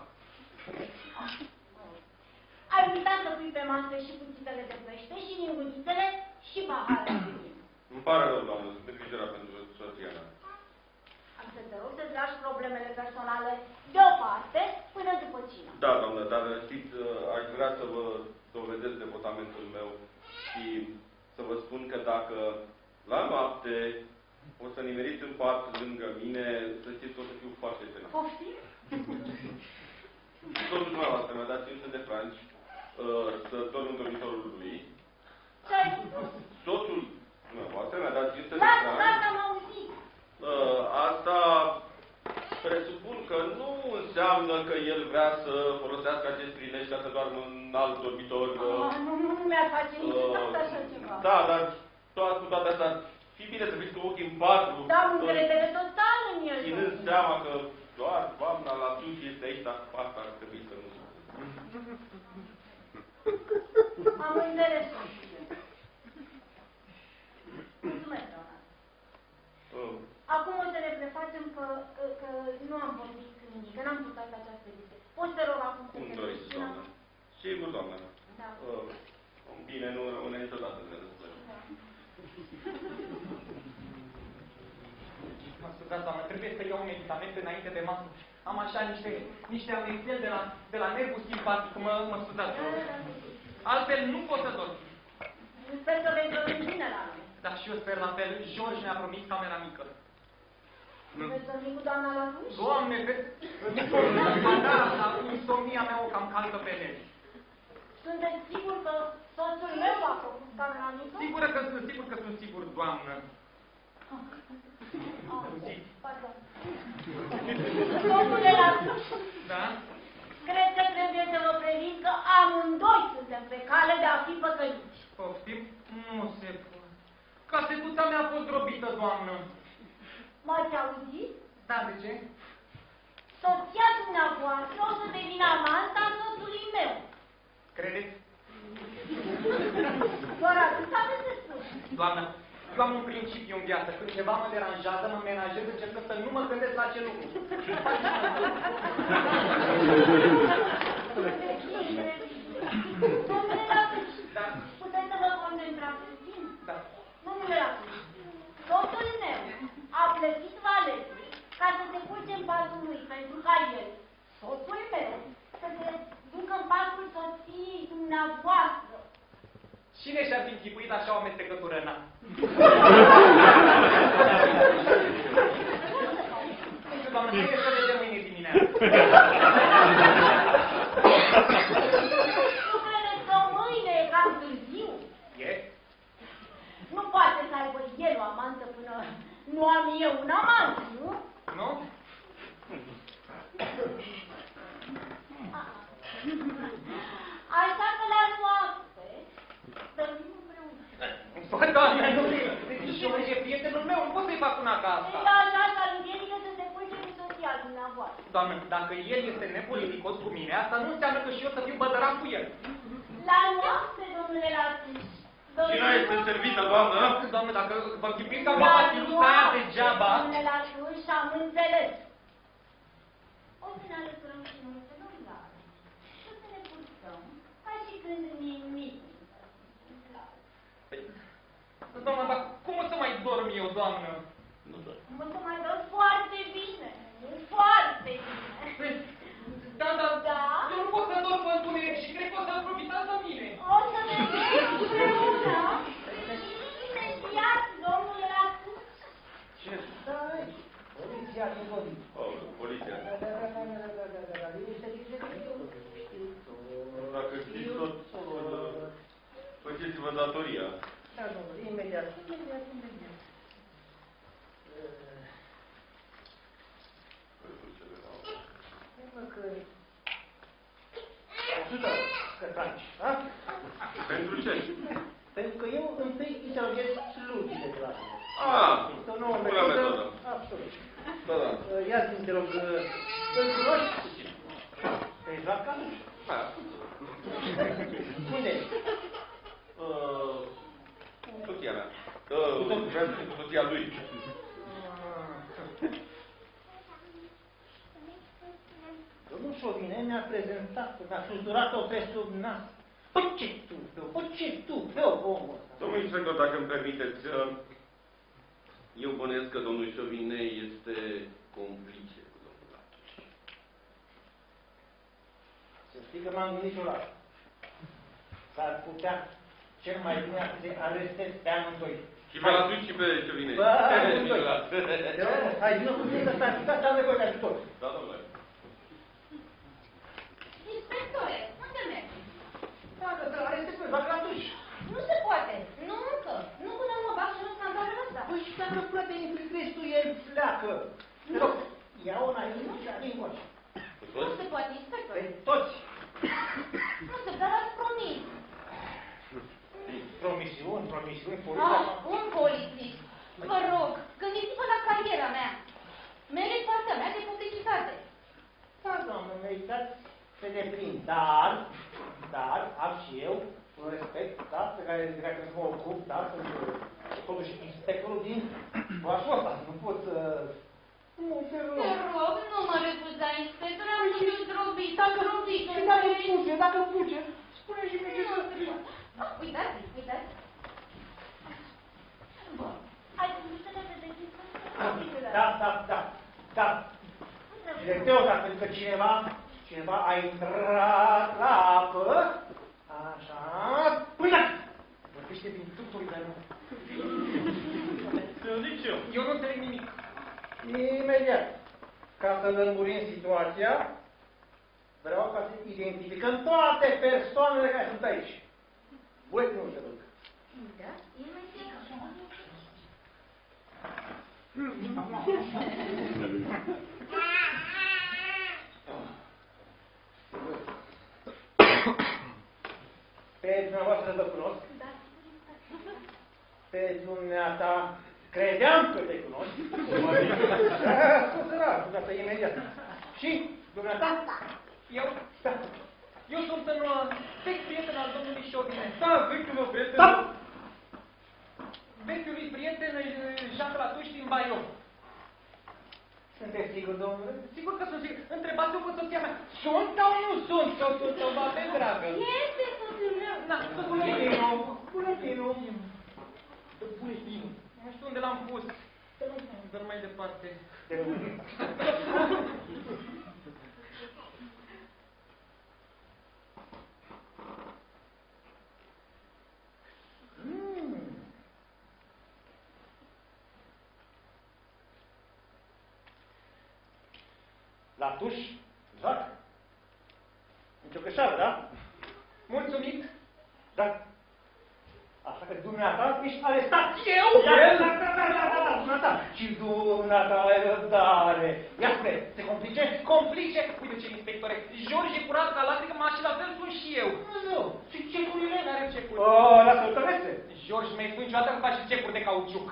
B: Ai uitat să pui pe masă și cuțitele de pește și lingurițele și paharele.
E: Îmi pare rău, doamnă, sunt îngrijorat pentru soția mea.
B: Am să te rog să-ți lași problemele personale deoparte până după cină.
E: Da, doamnă, dar știți, aș vrea să vă dovedesc devotamentul meu și să vă spun că dacă la noapte o să nimeriți în pat lângă mine, să știți că o să fiu foarte penat.
B: Poftim?
E: Soțul dumneavoastră mi-a dat cinci sute de franci uh, să dorm în dormitorul lui.
B: Ce ai spus?
E: Soțul dumneavoastră mi-a dat cinci sute de
B: Lasă,
E: franci.
B: lasă, am auzit.
E: Uh, asta presupun că nu înseamnă că el vrea să folosească acest prilej ca să doarmă în alt dormitor. Uh,
B: Ah, nu, nu, nu mi-ar face nici
E: uh,
B: tot așa ceva.
E: Da, dar toate, cu toate astea, fi bine să fiți cu ochii în patru.
B: Da, am încredere total în el.
E: Ținând seama că doar doamna la sus este aici, dar asta ar trebui să nu.
B: Am înțeles. Mulțumesc, doamna.
E: Uh,
B: Acum o să ne prefacem că, că, că nu am vorbit nimic, că n-am purtat această discuție. Poți să rog acum să
E: cum
B: te
E: doriți,
B: duci?
E: doamnă? Sigur, doamnă.
B: Da.
E: Uh, bine, nu rămâne niciodată de răsplătă.
D: Mă scuzați, doamnă, trebuie să iau un medicament înainte de masă. Am așa niște, niște amnexel de la, de la nervul simpatic, mă, mă scuzați. Altfel nu pot să dorm.
B: Sper că vei dormi bine la noi.
D: Da, și eu sper la fel. George mi-a promis camera mică.
B: Veți dormi cu doamna la duș?
D: Doamne, vezi, insomnia, da, da, insomnia mea o cam calcă pe nervi.
B: Sunteți sigur că soțul meu a făcut camera mică?
D: Sigură că sunt, sigur că sunt sigur, doamnă.
B: Ah, pardon. Domnule la duș,
D: Da?
B: cred că trebuie să vă previn că amândoi suntem pe cale de a fi păcăliți.
D: Poftim? Nu se poate. Casetuța mea a fost robită, doamnă.
B: M-ați auzit?
D: Da, de ce?
B: Soția dumneavoastră o să devină amanta soțului meu.
D: Credeți?
B: Doar atât aveți de spus.
D: Doamnă, eu am un principiu în viață. Când ceva mă deranjează, mă menajez, încerc să nu mă gândesc la ce lucru.
B: Bine, bine.
D: Cine și-ar fi închipuit așa o amestecătură în an? Nu știu, doamnă, trebuie să vedem mâine dimineață.
B: Nu credeți că mâine e cam târziu?
D: E?
B: Nu poate să aibă el o amantă până nu am eu un amant, nu?
D: Nu?
B: Așa că la noapte dormim împreună.
D: Bă, doamne, nu și eu e prietenul meu, nu pot să-i fac una ca asta.
B: Da, așa că îl împiedică să se culce cu soția dumneavoastră.
D: Doamne, dacă el este nepoliticos cu mine, asta nu înseamnă că și eu să fiu bădăran cu el.
B: La noapte, domnule Latuș.
E: Cine este servită, doamnă?
D: Doamne, dacă vă închipuiți că am luat batiluța aia degeaba...
B: Domnule Latuș, am înțeles. O să ne alăturăm și noi pe Londra. Și o să ne purtăm ca și când nimic.
D: Doamna, dar cum o să mai dorm eu, doamnă?
E: Nu, da.
B: Mă să mai dau foarte bine. Foarte bine.
D: Da, da,
B: Da?
D: eu nu pot să dorm în întuneric și cred că o să profitați de mine.
B: O să vedem împreună. Imediat, domnule Latuș.
E: Cine?
A: Da, aici. Poliția din Godin.
E: Oh, poliția.
A: Da, da, da, da, da, da, da, da, da, este diferită.
E: Dacă știți tot, faceți-vă datoria.
A: Da, domnule, imediat, imediat, imediat. Mă că... o sută că franci, da?
E: Pentru ce?
A: Pentru că eu întâi interoghez slugile de la mine.
E: Ah,
A: Este o nouă
E: bună metodă.
A: Absolut.
E: Da, da.
A: Ia să interog, îl cunoști? Pe Jacques Camus?
E: Ha.
A: Unde?
E: Uh, soția mea. Uh, vreau să zic soția lui.
A: Domnul Șovine mi-a prezentat, mi-a susturat-o pe sub nas. Păi ce tufeu, păi ce tufeu, omul ăsta.
E: Domnul inspector, dacă îmi permiteți, eu bănuiesc că domnul Șovine este complice cu domnul Latuș.
A: Să știi că m-am gândit și eu la asta. S-ar putea cel mai bine să te arestez pe amândoi.
E: Și pe Latuș și pe Șovine.
A: Bă, amândoi. Hai, vină cu mine că s-a ajutat să am nevoie de ajutor.
E: Da, domnule.
B: Inspectore, unde mergi?
A: Da, că să arestez pe Jacques Latuș.
B: Nu se poate. Nu încă. Nu până nu mă bag și nu scandalul ăsta.
A: Păi și dacă frate intri crezi tu, el pleacă. Te rog, ia-o înainte și ani încoace.
B: Nu se poate, inspector.
A: Pe toți.
B: Nu se, dar ați promis.
A: Promisiuni, promisiuni, poliția.
B: Ah, un polițist. Vă rog, gândiți-vă la cariera mea. Merit partea mea de publicitate.
A: Da, doamnă, meritați pe deplin, dar, dar, am și eu un respect, da, pe care, de care mă ocup, da, sunt totuși inspectorul din orașul ăsta, nu pot să... Nu, te rog.
B: Te rog, nu mă refuza, inspector, am
A: Păi
B: putut zdrobit,
A: Dacă
B: am zdrobit.
A: și dacă fuge, dacă fuge, spune și mie ce să scrie.
B: Uitați, uitați. Bun. Hai să ne vedeți.
A: Da, da, da, da. Director, dacă că cineva, cineva a intrat la apă, așa, până! Vorbește din tuturi de nu.
E: Nici eu.
D: Eu nu înțeleg nimic.
A: Imediat, ca să lămurim situația, vreau ca să identificăm toate persoanele care sunt aici. Buletinul se duc.
B: Da, imediat.
A: Pe dumneavoastră vă cunosc.
B: Da.
A: Pe dumneata credeam că te cunosc. Scuze-la, dumneata, imediat. Și dumneata?
D: Eu,
A: Da.
D: eu sunt un uh, vechi prieten al domnului Șovine.
E: Da, vechiul meu prieten.
A: Da.
D: Vechiul lui prieten, uh, Jacques Latuș din Baion.
A: Sunteți sigur, domnule?
D: Sigur că sunt sigur. Întrebați-o pe soția mea. Sunt sau nu sunt? Sau sunt o bate dragă?
B: Este soțul meu.
D: Na, să
A: Buletinul, buletinul.
D: buletinul. Nu știu unde l-am pus. Dar mai departe.
A: Te rog. La tuș, joacă. Nici o greșeală, da? Mulțumit. Da. Așa că dumneata ești arestat.
D: Eu?
A: Da, da, da, da, da, da, da, dumneata. Și dumneata ai răbdare. Ia spune, se complice?
D: Complice? Uite ce inspectore, George e curat ca lacrică, și la fel sunt și eu.
A: Nu, și cecurile?
D: N-are cepuri.
A: Oh, lasă-l tăvese.
D: George, mi-ai spus niciodată că faci cepuri de cauciuc.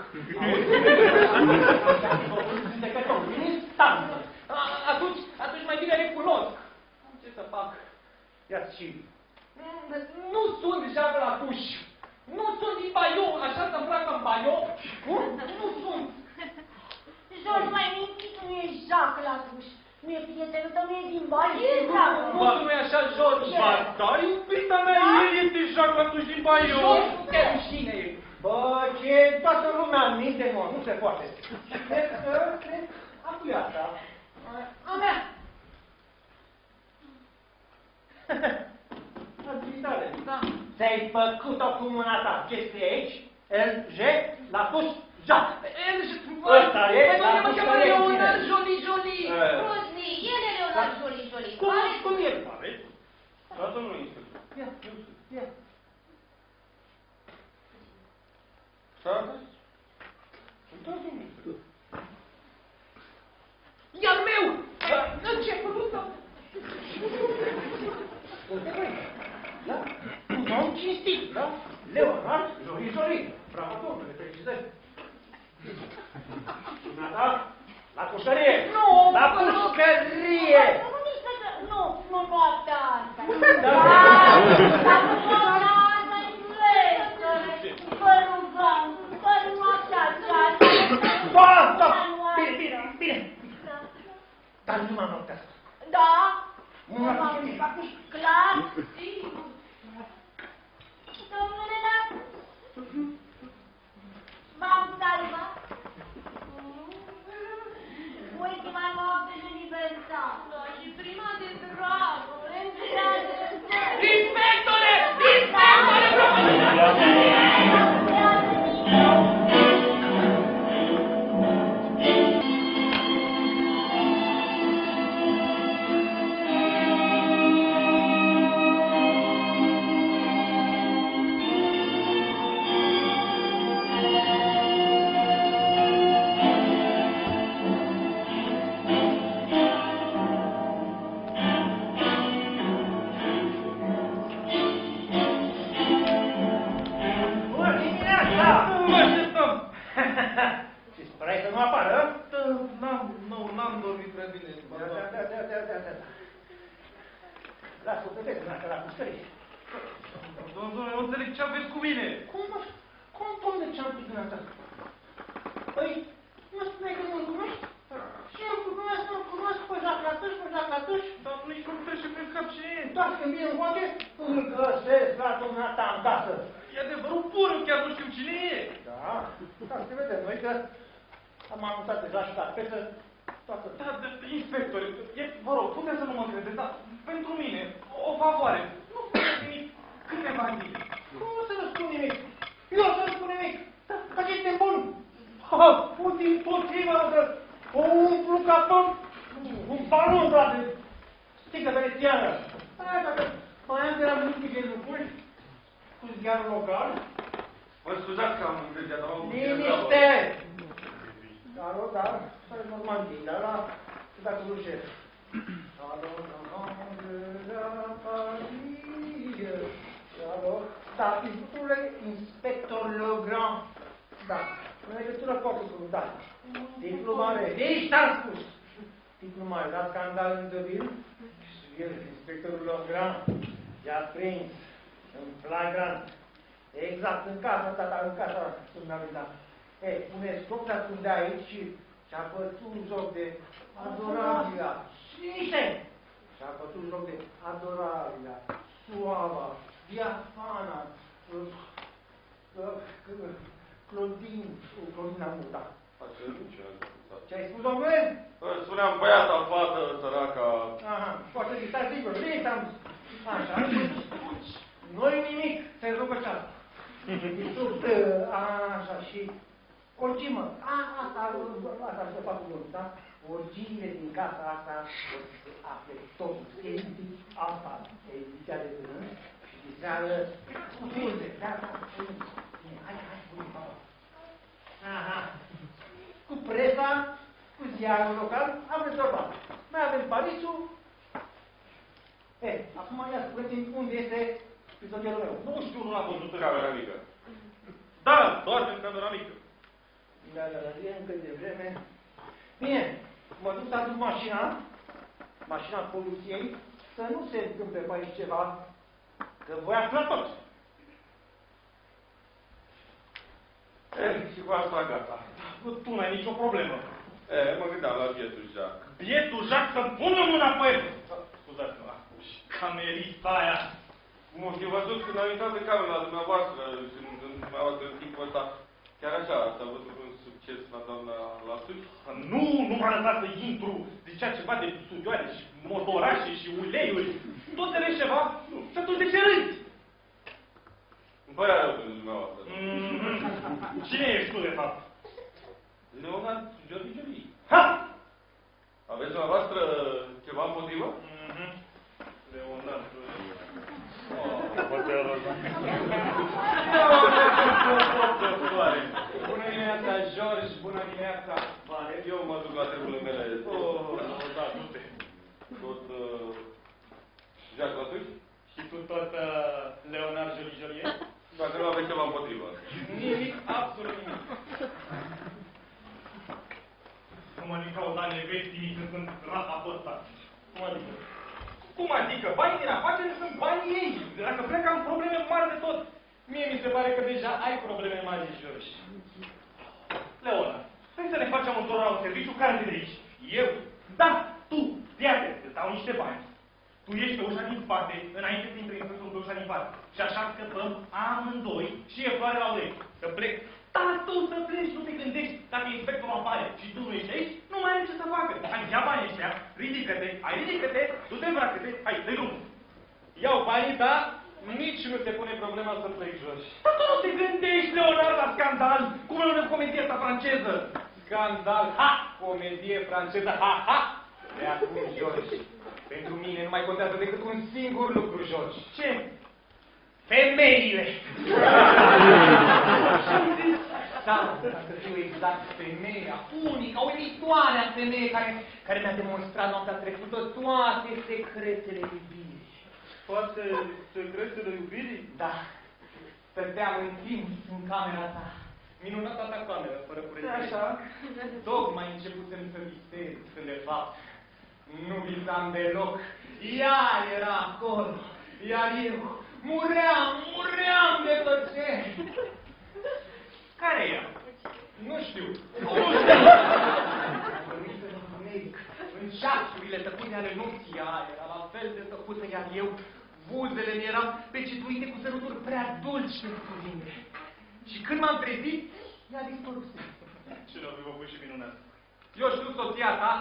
A: Inspector, în instanță.
D: Atunci, atunci mai bine recunosc. Ce să fac?
A: Ia-ți și...
D: Nu sunt jagă la tuș. Nu sunt din Baio, așa să îmbracă în Baio. Nu sunt.
B: George, mai mințit, nu e Jacques la tuș. Nu e prietenul tău, nu e din Baio.
D: Nu, nu e așa, George.
E: Ba, da, iubita mea, el este Jacques la tuș din Baio.
D: George, nu te rușine.
A: Bă, ce toată lumea minte, mă, nu se poate. Cred că, cred, acum e asta. A mea. Admitare.
D: Da.
A: Ți-ai făcut-o cu mâna ta. Ce scrie aici? L G, la tuș, Jacques. Ăsta e, la
D: mă
A: tuș,
D: cheamă
A: care e
D: Leonard
A: cine?
D: Jolie Jolie.
B: Rosny, el e Leonard Jolie Jolie.
A: Cum, cum e?
E: Aveți? Da, domnul inspector.
A: Ia, ia.
E: Și-a fost? Da, domnul inspector.
D: E al meu! Ce făcut-o?
A: Da? Un om cinstit, da? Leonard Jolie Jolie. Bravo, domnule, felicitări. Da? La pușcărie!
B: Nu!
A: La pușcărie!
B: Nu, nici că... Nu, nu noaptea asta.
A: Da.
B: La noaptea asta, inspectore. Vă rugăm, vă noaptea aceasta.
A: Da, da! Bine, bine, bine! Dar numai noaptea asta.
B: Da?
A: Numai pușcărie.
B: Clar? Domnule Lacu, v-am salvat. Ultima noapte de libertate. Și prima de dragul, într-adevăr.
D: Inspectore! Inspectore!
A: Bună dimineața!
C: Mă așteptăm!
A: Și sperai să nu apară?
C: N-am, nu, n-am dormit prea bine.
A: Da, da, da, da, da, da, da. Lasă-o pe vezi, dacă la pușcărie.
C: Domnule, nu înțeleg ce aveți cu mine.
A: Cum, mă? Cum, domnule, ce-am spus din asta? Păi, nu spune că nu-l cunoști? Și eu cunosc, nu-l cunosc pe Jacques Latuș, pe Jacques Latuș.
C: Dar nici nu trece prin cap ce e.
A: Doar când vine în coace, îl găsesc la dumneata în casă.
C: E adevărul pur, eu chiar nu știu cine e.
A: Da, da, să vedem noi că am anunțat deja și la feță toată.
C: Da, de, inspector, e, vă rog, puteți să nu mă credeți, dar pentru mine, o favoare. Nu spuneți nimic câteva zile.
A: Cum nu să nu spun nimic? Eu să nu spun nimic. Da, că ce este bun. Ha, pun din potrivă, că o umplu ca pe un balon, frate. Sticlă venețiană. Hai, dacă mai am de la multe lucruri cu ziarul local.
E: Mă scuzați că am întârziat, dar am
A: Liniște! Dar, da, să-i normal, dar la, dacă nu șef. Da, institutul Inspector Legrand. Da, în legătură cu ofisul, da. Titlu mare, nici t-am spus. Titlu mare, la scandal în Deville. Și el, Inspectorul Legrand, i-a prins în flagrant. Exact, în casa ta, în casa dumneavoastră. E, un escop se ascundea aici și și-a făcut joc de adorabilă. Niște! Și-a făcut joc de adorabilă, suava, diafana, Clodin, Clodina Muta. Ce-ai spus, domnule?
E: Spuneam băiata, fată, săraca.
A: Aha, poate să stai sigur, nici am așa, nu-i nimic, se rugă ceasul. Așa, și Orgii, mă. A, asta, asta să fac eu, da? Orgiile din casa asta, afle totul. Asta, ediția de până și de seară, unde? Da, da, unde? Bine, hai, hai, unde, papa? Aha. Cu presa, cu ziarul local, am rezolvat. Mai avem Parisul. E, acum ia spuneți-mi unde este prizonierul meu.
C: Nu știu, nu l-am văzut în camera mică. Da, doar în camera mică.
A: Da, da, da, e încă de vreme. Bine, mă duc să aduc mașina, mașina poliției, să nu se întâmple pe aici ceva, că voi afla tot.
C: E, și cu asta gata. Tu n-ai nicio problemă.
E: E, mă gândeam la bietul Jac.
C: Bietul Jac să-mi pună mâna pe el. Scuzați-mă, și camerista aia.
E: Cum o fi văzut când am intrat în camera dumneavoastră și în, în, dumneavoastră în timpul ăsta, chiar așa, s-a văzut un succes la doamna Lasuci?
C: Nu, nu m-a lăsat să intru. Zicea ceva de sudioare și motorașe și uleiuri. Tot înțelegi ceva? Nu. Și atunci de ce râzi?
E: Îmi părea rău pentru dumneavoastră.
C: Mm-hmm. Cine ești tu, de fapt?
E: Leonard Giorgi Giorgi.
C: Ha!
E: Aveți dumneavoastră ceva împotrivă?
C: Mm-hmm. Leonard Giorgi.
D: Bună dimineața, George, bună dimineața, Vale.
E: Eu mă duc la treburile mele.
C: Oh, da, du-te.
E: Tot uh, Jac Lasuci?
C: Și tu tot uh, Leonard Jolie Jolie?
E: Dacă nu aveți ceva împotrivă.
C: Nimic, absolut nimic. Nu mă din cauza nevestii când sunt rasa ăsta. Cum adică? Cum adică? Banii din afacere sunt banii ei. Dacă plec am probleme mari de tot. Mie mi se pare că deja ai probleme mari, George. Leona, hai să ne facem un tur la un serviciu care te aici. Eu? Da, tu, iată, îți dau niște bani. Tu ești pe ușa din spate, înainte să intri în sunt pe ușa din față. Și așa scăpăm amândoi și e floare la urechi. Că plec. Da, tu să pleci, nu te gândești. Dacă inspectorul apare și tu nu ești aici, nu mai ai ce să facă. Hai, ia banii ăștia, ridică-te, hai, ridică-te, du-te îmbracă-te, hai, dă-i drumul.
D: Iau banii, da? Nici nu te pune problema să plec, George.
C: Dar tu nu te gândești, Leonard, la scandal? Cum e o comedie asta franceză?
D: Scandal, ha! Comedie franceză, ha, ha! De acum, George, pentru mine nu mai contează decât un singur lucru, George.
C: Ce? Femeile!
D: Da, ca să fiu exact, femeia, unica, uimitoarea femeie care, care mi-a demonstrat noaptea trecută toate secretele iubirii.
C: Toate secretele iubirii?
D: Da, stăteam în timp în camera ta. Minunata ta cameră, fără curăție.
A: Așa?
D: Tocmai începusem să visez, când de fapt nu visam deloc. Ea era acolo, iar eu muream, muream de plăcere.
C: Care e ea?
D: Nu știu.
C: Nu știu!
D: În ceasurile tăcute ale nopții, ea era la fel de tăcută, iar eu, buzele mi erau pecetuite cu săruturi prea dulci de cuvinte. Și când m-am trezit, ea dispăruse.
C: Ce l-au fi făcut și minunat?
D: Eu știu soția ta.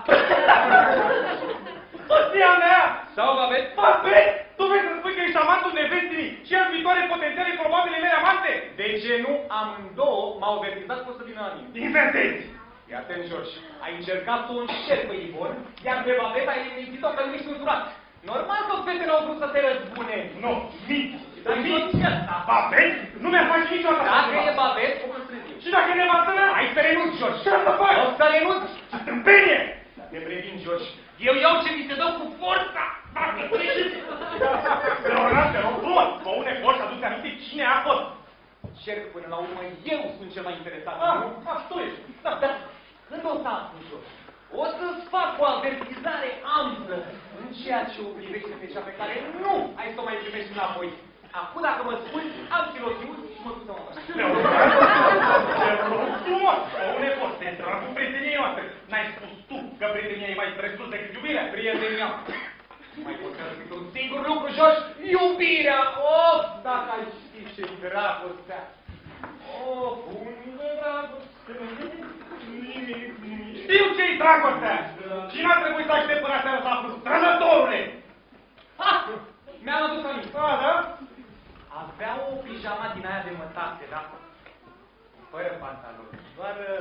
C: Soția mea!
D: Sau, Babet?
C: Babet! Tu vrei să spui că ești amantul nevestii și al viitoare potențiale probabile mele amante?
D: De ce nu amândouă m-au avertizat că o să vină la mine?
C: Invertezi!
D: Ia atent, George, ai încercat să o înșel pe Ivon, iar pe Babet ai mințit-o că nu ești însurat. Normal că fetele au vrut să te răzbune.
C: Nu, minți!
D: Dar
C: Minți!
D: ce ăsta?
C: Babet? Nu mi-a face niciodată așa
D: Dacă
C: ceva.
D: e Babet, o să trezim.
C: Și dacă e nevastă mea?
D: Hai să renunți, George.
C: Ce să fac?
D: O să renunți.
C: Ce stâmpenie!
D: Te previn, George. Eu iau ce mi se dă cu forța.
C: Dacă treci! Leonard, te rog frumos, mă une forța, aduți aminte cine a fost.
D: Cerc până la urmă, eu sunt cel mai interesat,
C: Ah,
D: nu?
C: ah, tu ești.
D: Da, dar când o să aflu, George? O să-ți fac o avertizare amplă în ceea ce o privește pe cea pe care nu ai să o mai primești înapoi. Acum, dacă mă spui, am filoziul și mă duc să mă fac.
C: Leonard, te rog frumos, mă une forța, te dragul prieteniei noastre. N-ai spus tu că prietenia e mai presus decât iubirea?
D: Prietenia, mai puteți decât un singur lucru, George, iubirea! Of, dacă ai ști ce dragostea! Of, unde dragoste?
C: Nimic, nimic. Știu ce-i dragostea! Și n-a trebuit să aștept până seara să aflu, trădătorule!
D: Ha! Mi-am adus aminte.
C: A, da?
D: Avea o pijama din aia de mătase, da? Fără pantaloni, doar uh,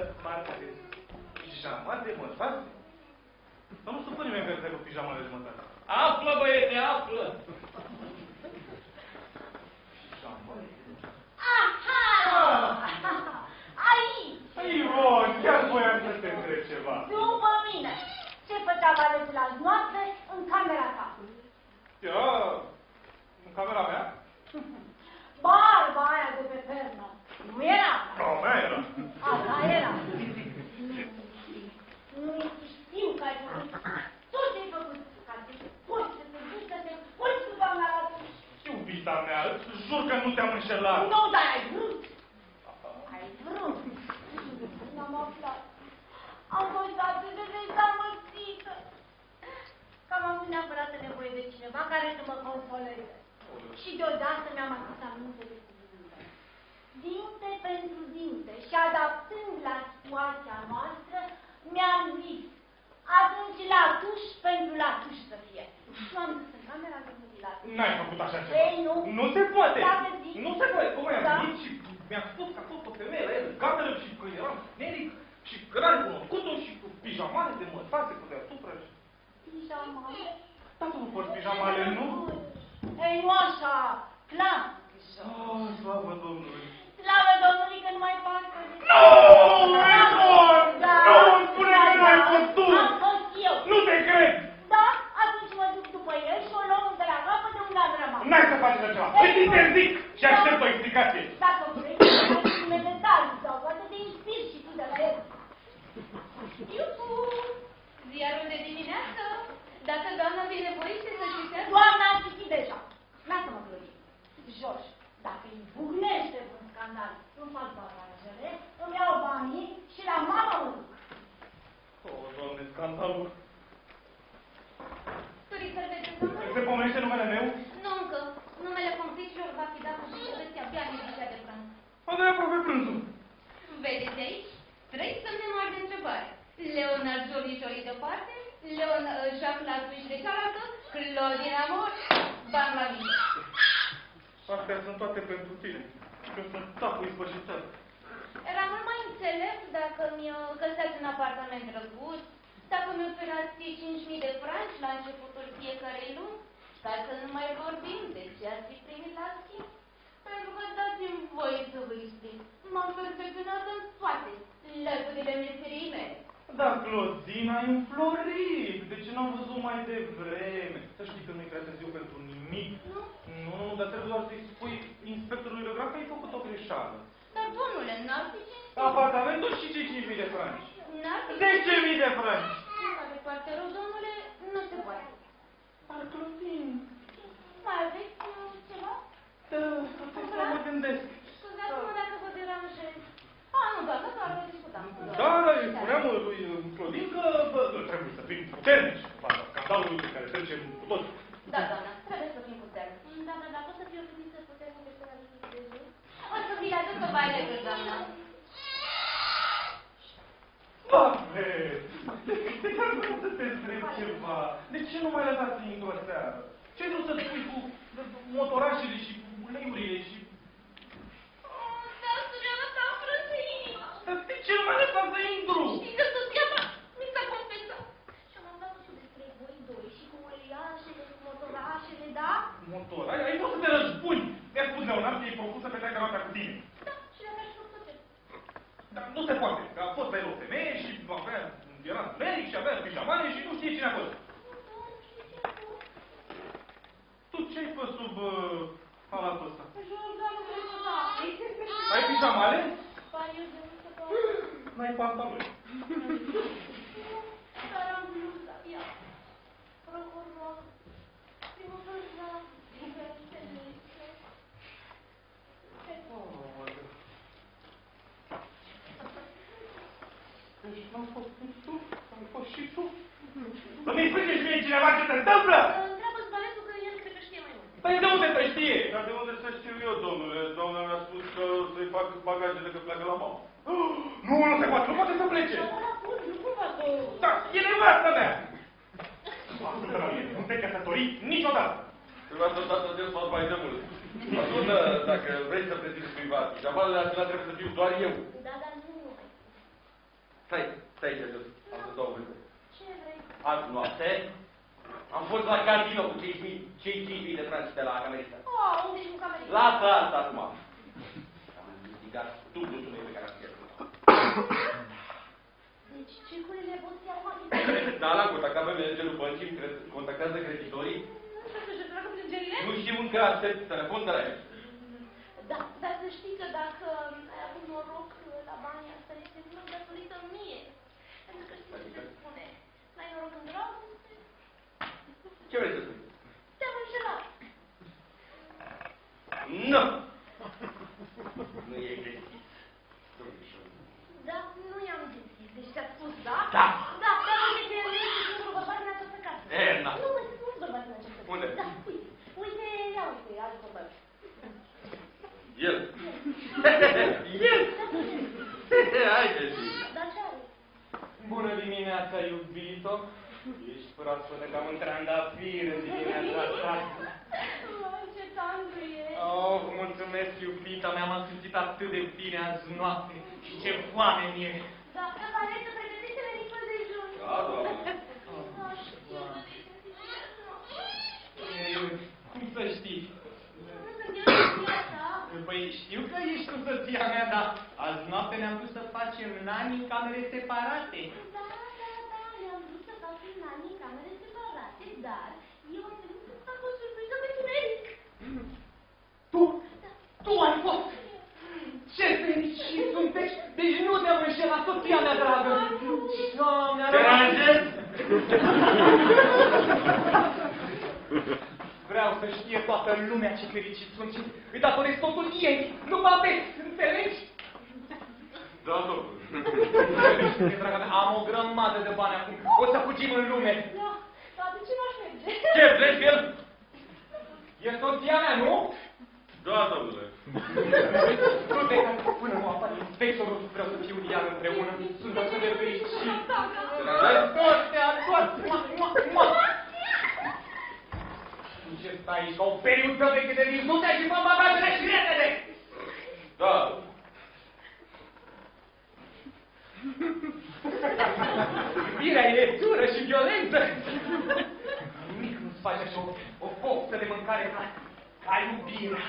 C: merge ăsta cu pijamale jumătate?
D: Află, băiete, află!
B: Aha! Aici!
C: Ion, chiar voiam să te întreb ceva.
B: După mine! Ce făcea valetul azi noapte în camera ta?
C: Era în camera mea?
B: Barba aia de pe pernă. Nu era?
C: Nu, mea era.
B: Asta era. Nu știu că ai făcut tot ce ai făcut. Ca să poți să te duci, să te poți cu doamna la duș.
C: Iubita mea, jur că nu te-am înșelat.
B: Nu, dar ai vrut. Ai vrut. N-am aflat. Am fost atât de dezamăgită. Că am avut neapărat nevoie de cineva care să mă consoleze. Și deodată mi-am adus aminte de cuvinte. Dinte pentru dinte. Și adaptând la situația noastră, mi-am zis, atunci la tuș pentru la tuș să fie. Și am dus în camera de la tuș.
C: N-ai făcut așa ceva.
B: Ei, nu.
C: Nu se poate.
B: Dacă zic.
C: Nu se poate. Cum ai
B: Da.
C: venit și mi-a spus că a fost o femeie la el în cameră și că eram neric și că n-ai cunoscut-o și cu pijamale de mătase cu deasupra și...
B: Pijamale?
C: Da, tu nu poți pijamale, nu?
B: Ei, nu așa. Clar.
C: Oh, slavă Domnului.
B: Slavă Domnului că nu mai pasă.
C: Nu! Raimond! Nu! Spune că nu ai fost tu!
B: Am fost eu.
C: Nu te cred!
B: Da? Atunci mă duc după el și o luăm de la capăt de unde am rămas.
C: N-ai să faci așa ceva! Îți interzic și aștept o explicație!
B: Dacă vrei, să-mi detalii sau poate te inspiri și tu de la el.
F: Iuhu! Ziarul de dimineață. Dacă doamna binevoiește să citească...
B: Doamna a citit deja. Lasă-mă, Clădin. George, dacă izbucnește un scandal, îmi fac bagajele, îmi iau banii și la mama mă duc.
C: O, Doamne, scandalul!
F: Sărițări de dezamări?
C: Se pomenește numele meu?
F: Nu încă. Numele conflictelor va fi dat și veți abia neglijat de prânz.
C: O, de aproape prânzul.
F: Vedeți aici? Trei semne mari de întrebare. Leonard Joliciori de parte, Leon Jacques Latouche de cealaltă, Claudine Amor, bani la mine.
C: Astea sunt toate pentru tine. Eu sunt tacul ispășitor.
F: Era mult mai înțelept dacă mi găseați un apartament drăguț, dacă mi oferați cinci mii de franci la începutul fiecarei luni, ca să nu mai vorbim de ce ați fi primit la schimb. Pentru că dați-mi voie să vă explic. M-am perfecționat în toate lăturile meseriei mele.
C: Da, Clodina, ai înflorit. De ce n-am văzut mai devreme? Să știi că nu-i prea târziu pentru nimic.
F: Nu?
C: Nu, nu, dar trebuie doar să-i spui inspectorului Leograf că ai făcut o greșeală.
F: Dar, domnule, n-ar fi cinstit.
C: Apartamentul și cei cinci mii de franci.
F: N-ar fi
C: zece mii de franci.
F: Nu are foarte rău, domnule, nu se poate.
C: Dar, Clodin,
F: Mai aveți uh, ceva?
C: da, asta să mă gândesc.
F: Scuzați-mă dacă vă deranjez. A, nu, doamnă, doar vă discutam.
C: Da, da, îi spuneam lui Clodin că bă, trebuie să fim puternici în fața scandalului pe care trecem cu toți.
F: Da, doamnă, trebuie să fim puternici. Da, dar dacă o să fie o ființă puternică pe la vizită de zi? O să vi le aduc să baile de doamnă.
C: Doamne! De ce ar vrea să te întreb ceva? De ce nu mai lăsați într-o seară? Ce ai vrut să spui cu motorașele și uleiurile și...
F: Da, sugera ta am frânt inima.
C: Dar de ce nu mai lăsați să intru?
F: Știi că soția ta mi s-a confesat. Și am aflat și despre voi doi și cu uleiașele, cu motorașele, da?
C: Motor? Ai, ai vrut să te răzbuni! Mi-a spus Leonard că e propus să petreacă noaptea cu tine.
F: Da, și la care și făcut ce?
C: Dar nu se poate, că a fost la el o femeie și avea, era medic și avea pijamane și nu știe cine a fost. Tu ce-ai pus sub uh, halatul ăsta? Ai pijamale? N-ai pantaloni.
F: Dar am bluza, ia. Procuror, primăvăra, diversele.
C: Deci n-am fost nici tu, am fost și tu. Să-mi explice și mie cineva ce se întâmplă!
F: Întreabă-ți baletul că el cred că știe mai mult.
C: Păi de unde să știe?
E: Dar de unde să știu eu, domnule? Doamna mi-a spus că să-i fac bagajele că pleacă la mama.
C: Nu, nu se poate, nu poate să plece.
B: Nu cumva să...
C: Da, e nevastă mea. Ascultă la mine, nu te căsători niciodată.
E: Trebuia să stați să fac mai de mult. Ascultă, dacă vrei să prezinți cuiva, pijamalele acelea trebuie să fiu doar eu.
B: Da, dar nu.
E: Stai, stai aici jos. Am să dau vârte.
B: Ce vrei?
E: azi noapte, am fost la casino cu cei cinci mii de franci de la Camerista.
B: Oh, unde și cu Camerista?
E: Lasă asta acum. Am investigat dublu sumei pe care am pierdut.
B: Deci cecurile pot fi acum?
E: Da, l-am contactat pe managerul băncii, contactează creditorii.
B: Nu știu să-și tragă plângerile?
E: Nu știu încă, aștept telefon de la el.
B: Da, dar să știi că dacă ai avut noroc la banii asta, este numai datorită mie. Pentru că știi ce se spune. N-ai noroc în dragoste?
E: Ce vrei să spui?
B: Te-am înșelat.
E: Nu! Nu e deschis.
B: Da, nu i-am deschis. Deci ți-a spus da?
E: Da.
B: Da, dar uite că el este singurul bărbat în această casă.
E: E, na.
B: Nu, nu bărbat în această casă.
E: Unde?
B: Da, uite. Uite, ia uite, alt bărbat.
E: El. El! Hai de zi.
B: Dar ce are?
A: Bună dimineața, iubito! Ești proaspătă ca un trandafir în dimineața asta.
B: Vai, ce tandru e.
A: Oh, mulțumesc, iubita mea, m-am simțit atât de bine azi noapte și ce foame mie.
B: Da, că pare să pregătiți să veniți pe dejun.
E: Da, doamne.
B: Da, știu că de
A: Ei, cum să știi?
B: Nu sunt eu soția ta.
A: Păi știu că ești cu soția mea, dar azi noapte ne-am dus să facem nani în camere separate.
B: Da, da, da, ne-am vrut să facem nani în camere separate, dar eu am venit să fac o surpriză pentru Eric.
A: Tu? Tu ai fost? Ce fericit sunteți! Deci nu te-am înșelat, soția mea dragă! Doamne,
E: Deranjez?
A: Vreau să știe toată lumea ce fericit sunt și îi datorez totul ei, nu bate, înțelegi?
E: Da, domnule.
A: Draga mea, am o grămadă de bani acum, o să fugim în lume.
B: Da, dar de ce n-aș merge?
E: Ce, pleci el?
A: E soția mea, nu?
E: Da, domnule.
A: Nu te până nu apare inspectorul, vreau să fiu iar împreună, sunt atât de fericit. Tot, te ador, mua, mua, mua. Ce stai aici ca o periudă veche de nici, nu te-ai și fă bagajele și repede!
E: Da.
A: Iubirea e dură și violentă. Nimic nu-ți face așa o, o foftă de mâncare ca, ca iubirea.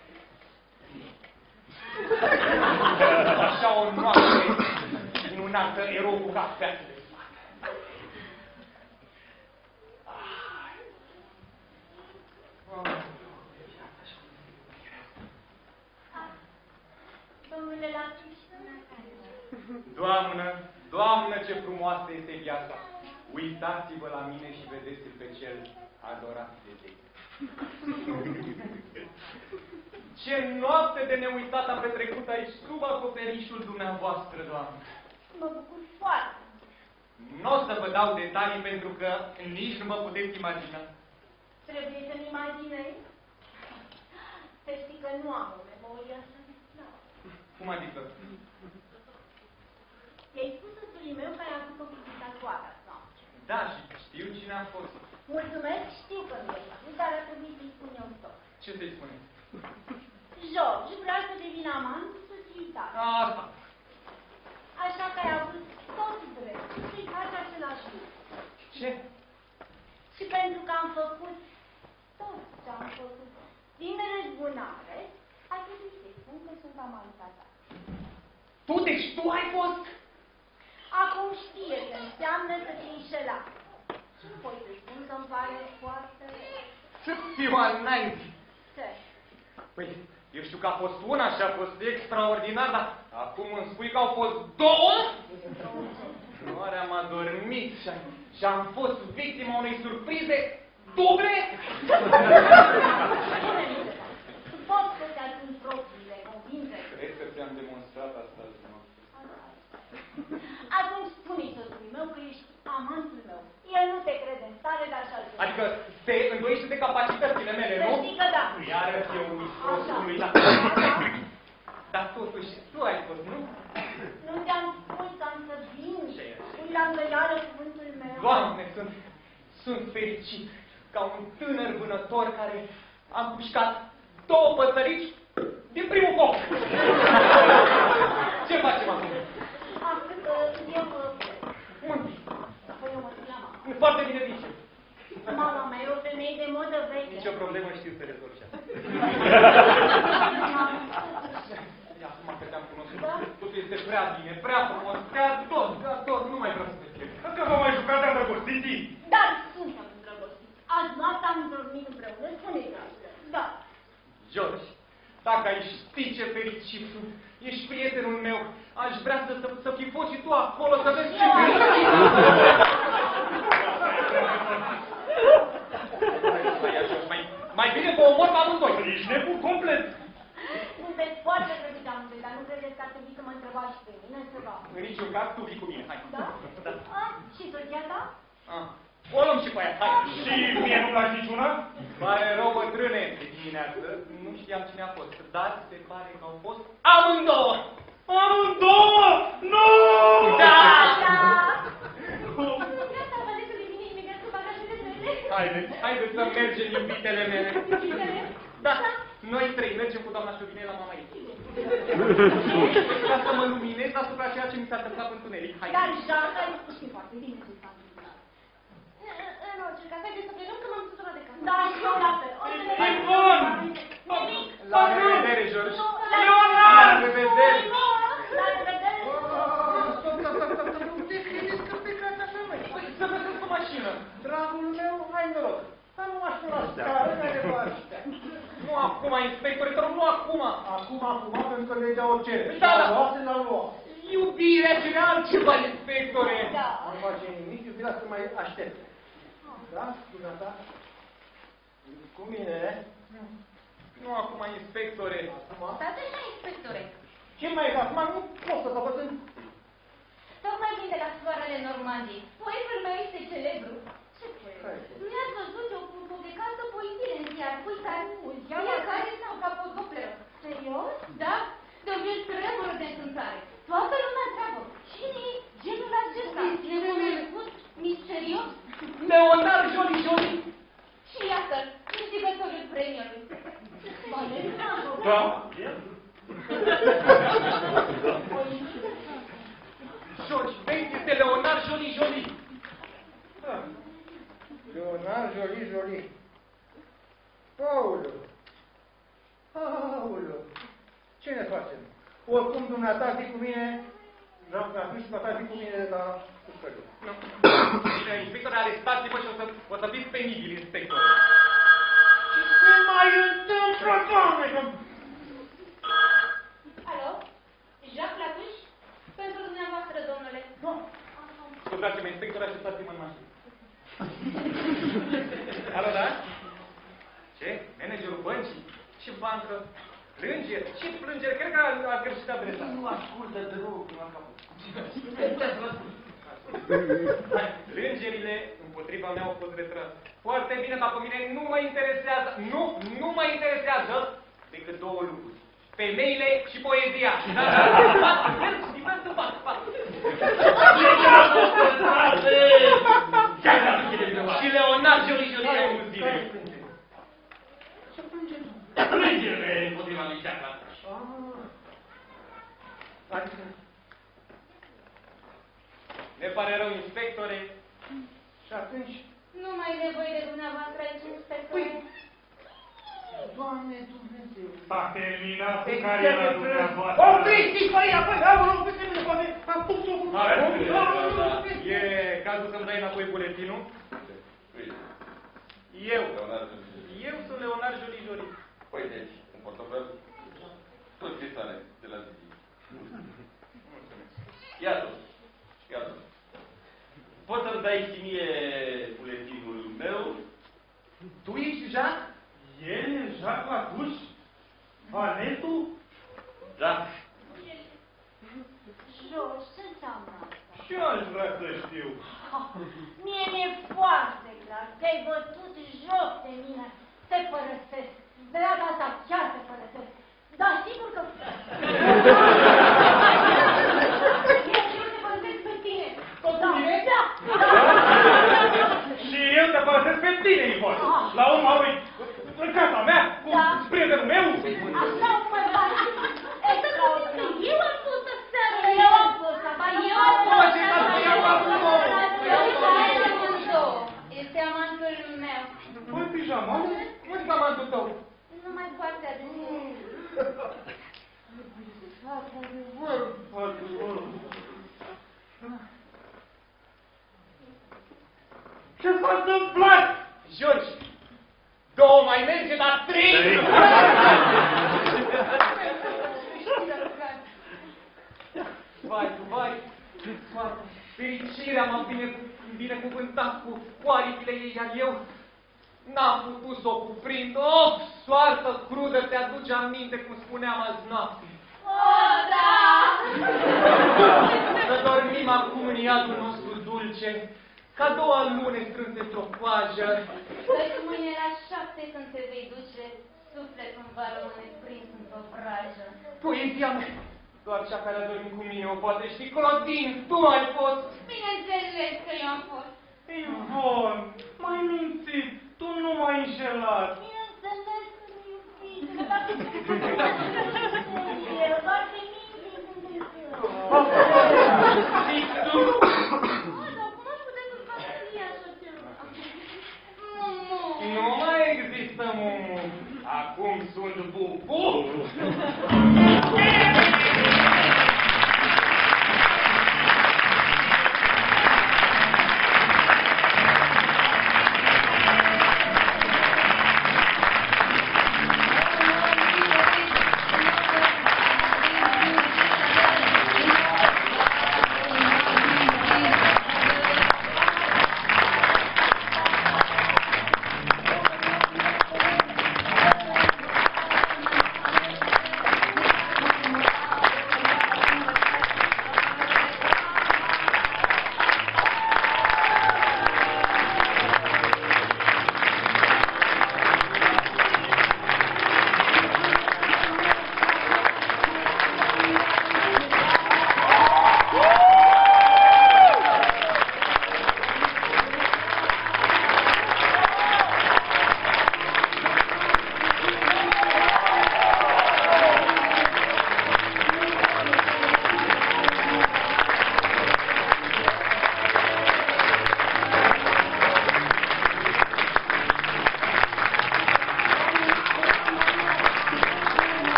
A: Așa o noapte minunată erou cu cafea de spate.
B: Domnule Laciu,
A: Doamnă, Doamnă, ce frumoasă este viața! Uitați-vă la mine și vedeți-l pe cel adorat de Dei. Ce noapte de neuitat am petrecut aici, sub acoperișul dumneavoastră, Doamnă!
B: mă bucur foarte.
A: Nu o să vă dau detalii pentru că nici nu mă puteți imagina.
B: Trebuie să-mi imaginezi. Să știi că nu am o memorie așa de slabă.
A: Cum adică?
B: I-ai spus soțului meu că ai avut o vizită toată noapte.
A: Da, și știu cine a fost.
B: Mulțumesc, știu că nu i-ai spus, dar ar trebui să-i spun eu tot.
A: Ce să-i spuneți?
B: George vrea să devină amant cu soții tale.
A: Asta.
B: Așa că ai avut tot dreptul să-i faci același lucru.
A: Ce?
B: Și pentru că am făcut tot ce am făcut din răzbunare, ai trebuit să-i spun că sunt amanta ta.
A: Tu, deci tu ai fost?
B: Acum știe ce înseamnă să te înșela. Și nu pot să spun că îmi pare foarte rău.
A: Să fiu al naibii.
B: Ce?
A: Păi, eu știu că a fost una și a fost extraordinar, dar acum îmi spui că au fost două? Oare am adormit și am, și am fost victima unei surprize duble?
B: Spune-mi, pot să-ți adun propriile convingeri.
A: Cred că ți-am demonstrat asta azi noapte.
B: Atunci spune-i soțului meu că ești amantul meu. El nu te crede în stare de așa ceva.
A: Adică te îndoiește de capacitățile mele,
B: Să
A: nu?
B: știi că da.
A: Iară eu mistrosului, dar...
B: Așa.
A: Dar totuși, tu ai fost, nu?
B: Nu te-am spus că am să vin.
A: Ce e?
B: Pui la îndoială cuvântul meu.
A: Doamne, sunt, sunt fericit ca un tânăr vânător care am pușcat două păsărici din primul foc. Ce facem acum?
B: Atât că eu...
A: Unde?
B: Păi eu mă duc la mama.
D: Foarte bine zice.
B: Mama mea e o femeie de modă veche.
D: Nici o problemă, știu să rezolv și asta. Acum că te-am cunoscut, totul este prea bine, prea frumos, prea tot, prea tot, nu mai vreau să te pierd.
C: Că vă mai jucați de îndrăgostiții?
B: Dar suntem îndrăgostiți. Azi noapte am dormit împreună, spune-i asta. Da.
D: George, dacă ai ști ce fericit sunt, ești prietenul meu, aș vrea să, să, să fi fost și tu acolo, să vezi ce... Mai, mai bine vă omor pe amândoi.
C: Ești nebun complet.
B: Sunteți foarte drăguți amândoi, dar nu credeți că ar trebui să mă întrebați și pe mine ceva?
D: În niciun caz, tu vii cu mine, hai.
B: Da?
D: Da.
B: Ah, și soția ta?
D: Ah. O luăm și pe aia, hai.
C: Și mie nu place niciuna?
D: Pare rău, bătrâne, de dimineață, nu știam cine a fost, dar se pare că au fost amândouă.
C: Amândouă? Nu!
D: Da!
B: Da!
D: Haideți, haideți să mergem, iubitele mele. Da, noi trei mergem cu doamna Șovine la mama ei. Ca să mă luminez asupra ceea ce mi s-a întâmplat în tuneric. Hai.
B: Dar Jacques ai spus și foarte bine ce s-a întâmplat.
F: În orice caz, haideți să plecăm că m-am săturat de casă.
B: Da, și eu la fel. O să ne
C: Hai,
B: vedem.
C: bun!
B: Nimic.
D: La revedere, George.
B: Leonard!
D: La revedere.
B: La revedere!
D: Unde credeți că plecați așa, măi? Păi, să găsesc o mașină. Dragul meu, hai noroc. Dar nu mașină la scară, ne revaște. Nu acum, inspector, că nu acum.
A: Acum, acum, pentru că le dea o cere.
D: Da, da.
A: Luați la lua.
D: Iubirea, cine altceva, inspectore.
B: Da.
A: Nu face nimic, iubirea să mai aștept. Da? Dumneata? Cu mine?
D: Nu acum, inspectore.
A: Acum?
F: Stați așa, inspectore.
A: Ce mai e? Acum nu pot să vă văd.
F: Tocmai vin de la soarele Normandii. Poetul meu este celebru. Ce poet? Mi-ați văzut eu cu publicat o poezie în ziar. Uitați, fiecare sau ca potopleră.
B: Serios?
F: Da? De un tremur de încântare. Toată lumea întreabă. Cine e genul acesta? Necunoscut, misterios?
D: Leonard Jolie Jolie.
F: Și iată, câștigătorul premiului.
C: Da.
D: George, vezi, este Leonard Jolie Jolie.
A: Da. Leonard Jolie Jolie. Aoleu. Aoleu. Ce ne facem? Oricum, dumneata zi cu mine, Jean-Claude, atunci dumneata zi cu mine la pușcărie.
D: Bine, inspector, arestați-mă și o să, o să fiți penibil, inspector.
A: Ce se mai întâmplă, doamne?
F: Alo? Jacques Latuș? Pentru dumneavoastră, domnule.
A: Nu.
D: Scuzați-mă, inspector, așteptați-mă în mașină. Alo, da? Ce? Managerul băncii? Ce bancă? Plângeri? Ce plângeri? Cred că a, a greșit adresa.
A: Nu ascultă deloc, nu am capul.
D: Hai, plângerile împotriva mea au fost retrase. Foarte bine, dar pe mine nu mă interesează, nu, nu mă interesează decât două lucruri. Femeile și poezia. Și Leonard Jolie Jolie au mulțime.
A: Ce plânge?
C: Plângerile împotriva lui Jacques.
A: Adică,
D: Ne pare rău, inspectore.
A: și atunci,
F: Nu mai e nevoie de dumneavoastră aici, inspectore.
A: Doamne Dumnezeu.
C: S-a terminat cu cariera dumneavoastră.
A: Opriți-i pe ea, băi, au, nu, uite, nu, poate, am pus-o cu...
D: E cazul să-mi dai înapoi buletinul? Eu. Eu sunt Leonard Jolie Jolie.
E: Păi, deci, un portofel, tot cristale de la zi. Iată, iată. Poți să-mi dai și mie buletinul meu?
D: Tu ești Jacques?
C: El e Jacques Latuș? Vanetul?
E: Da.
B: George, ce înseamnă asta?
C: Ce aș vrea să știu?
B: Mie mi-e foarte clar. Te-ai bătut joc de mine. Te părăsesc. De data asta chiar te părăsesc. Dar sigur că... Eu te părăsesc pe tine. Da, da, da.
C: Și eu te părăsesc pe tine, Ivon. La urma lui, în casa mea, cu
B: Da.
C: prietenul meu.
B: Așa mă faci. Extraordinar.
F: Eu am spus să seară.
B: Eu am spus asta.
F: Eu am spus
D: ce
F: să
D: faci? Eu am spus.
F: seară.
D: flamatul tău?
F: Nu mai poate adânci.
D: Adevăr, adevăr. Ce s-a întâmplat? George, două mai merge, dar trei! Vai, vai, vai, fericirea m-a bine, binecuvântat cu cu aripile ei, iar eu n-am putut să o cuprind. Oh, soartă crudă, te-aduce aminte, cum spuneam azi noapte.
F: O, da!
D: Să dormim acum în iadul nostru dulce, ca două lune strânse într-o coajă.
F: Căci mâine la șapte când te vei duce, sufletul îmi va rămâne prins într-o vrajă.
D: Poezia mea, doar cea care a dormit cu mine o poate ști. Clodin, tu ai fost.
F: Bineînțeles că eu am fost.
C: Ivon, m-ai mințit, tu nu m-ai înșelat.
F: Bineînțeles că nu, iubitele, dar tu eu, doar pe mine
D: Și tu?
F: dar cum aș putea să fac așa ceva? Mumu!
D: Nu mai există mumu. Acum sunt bubu.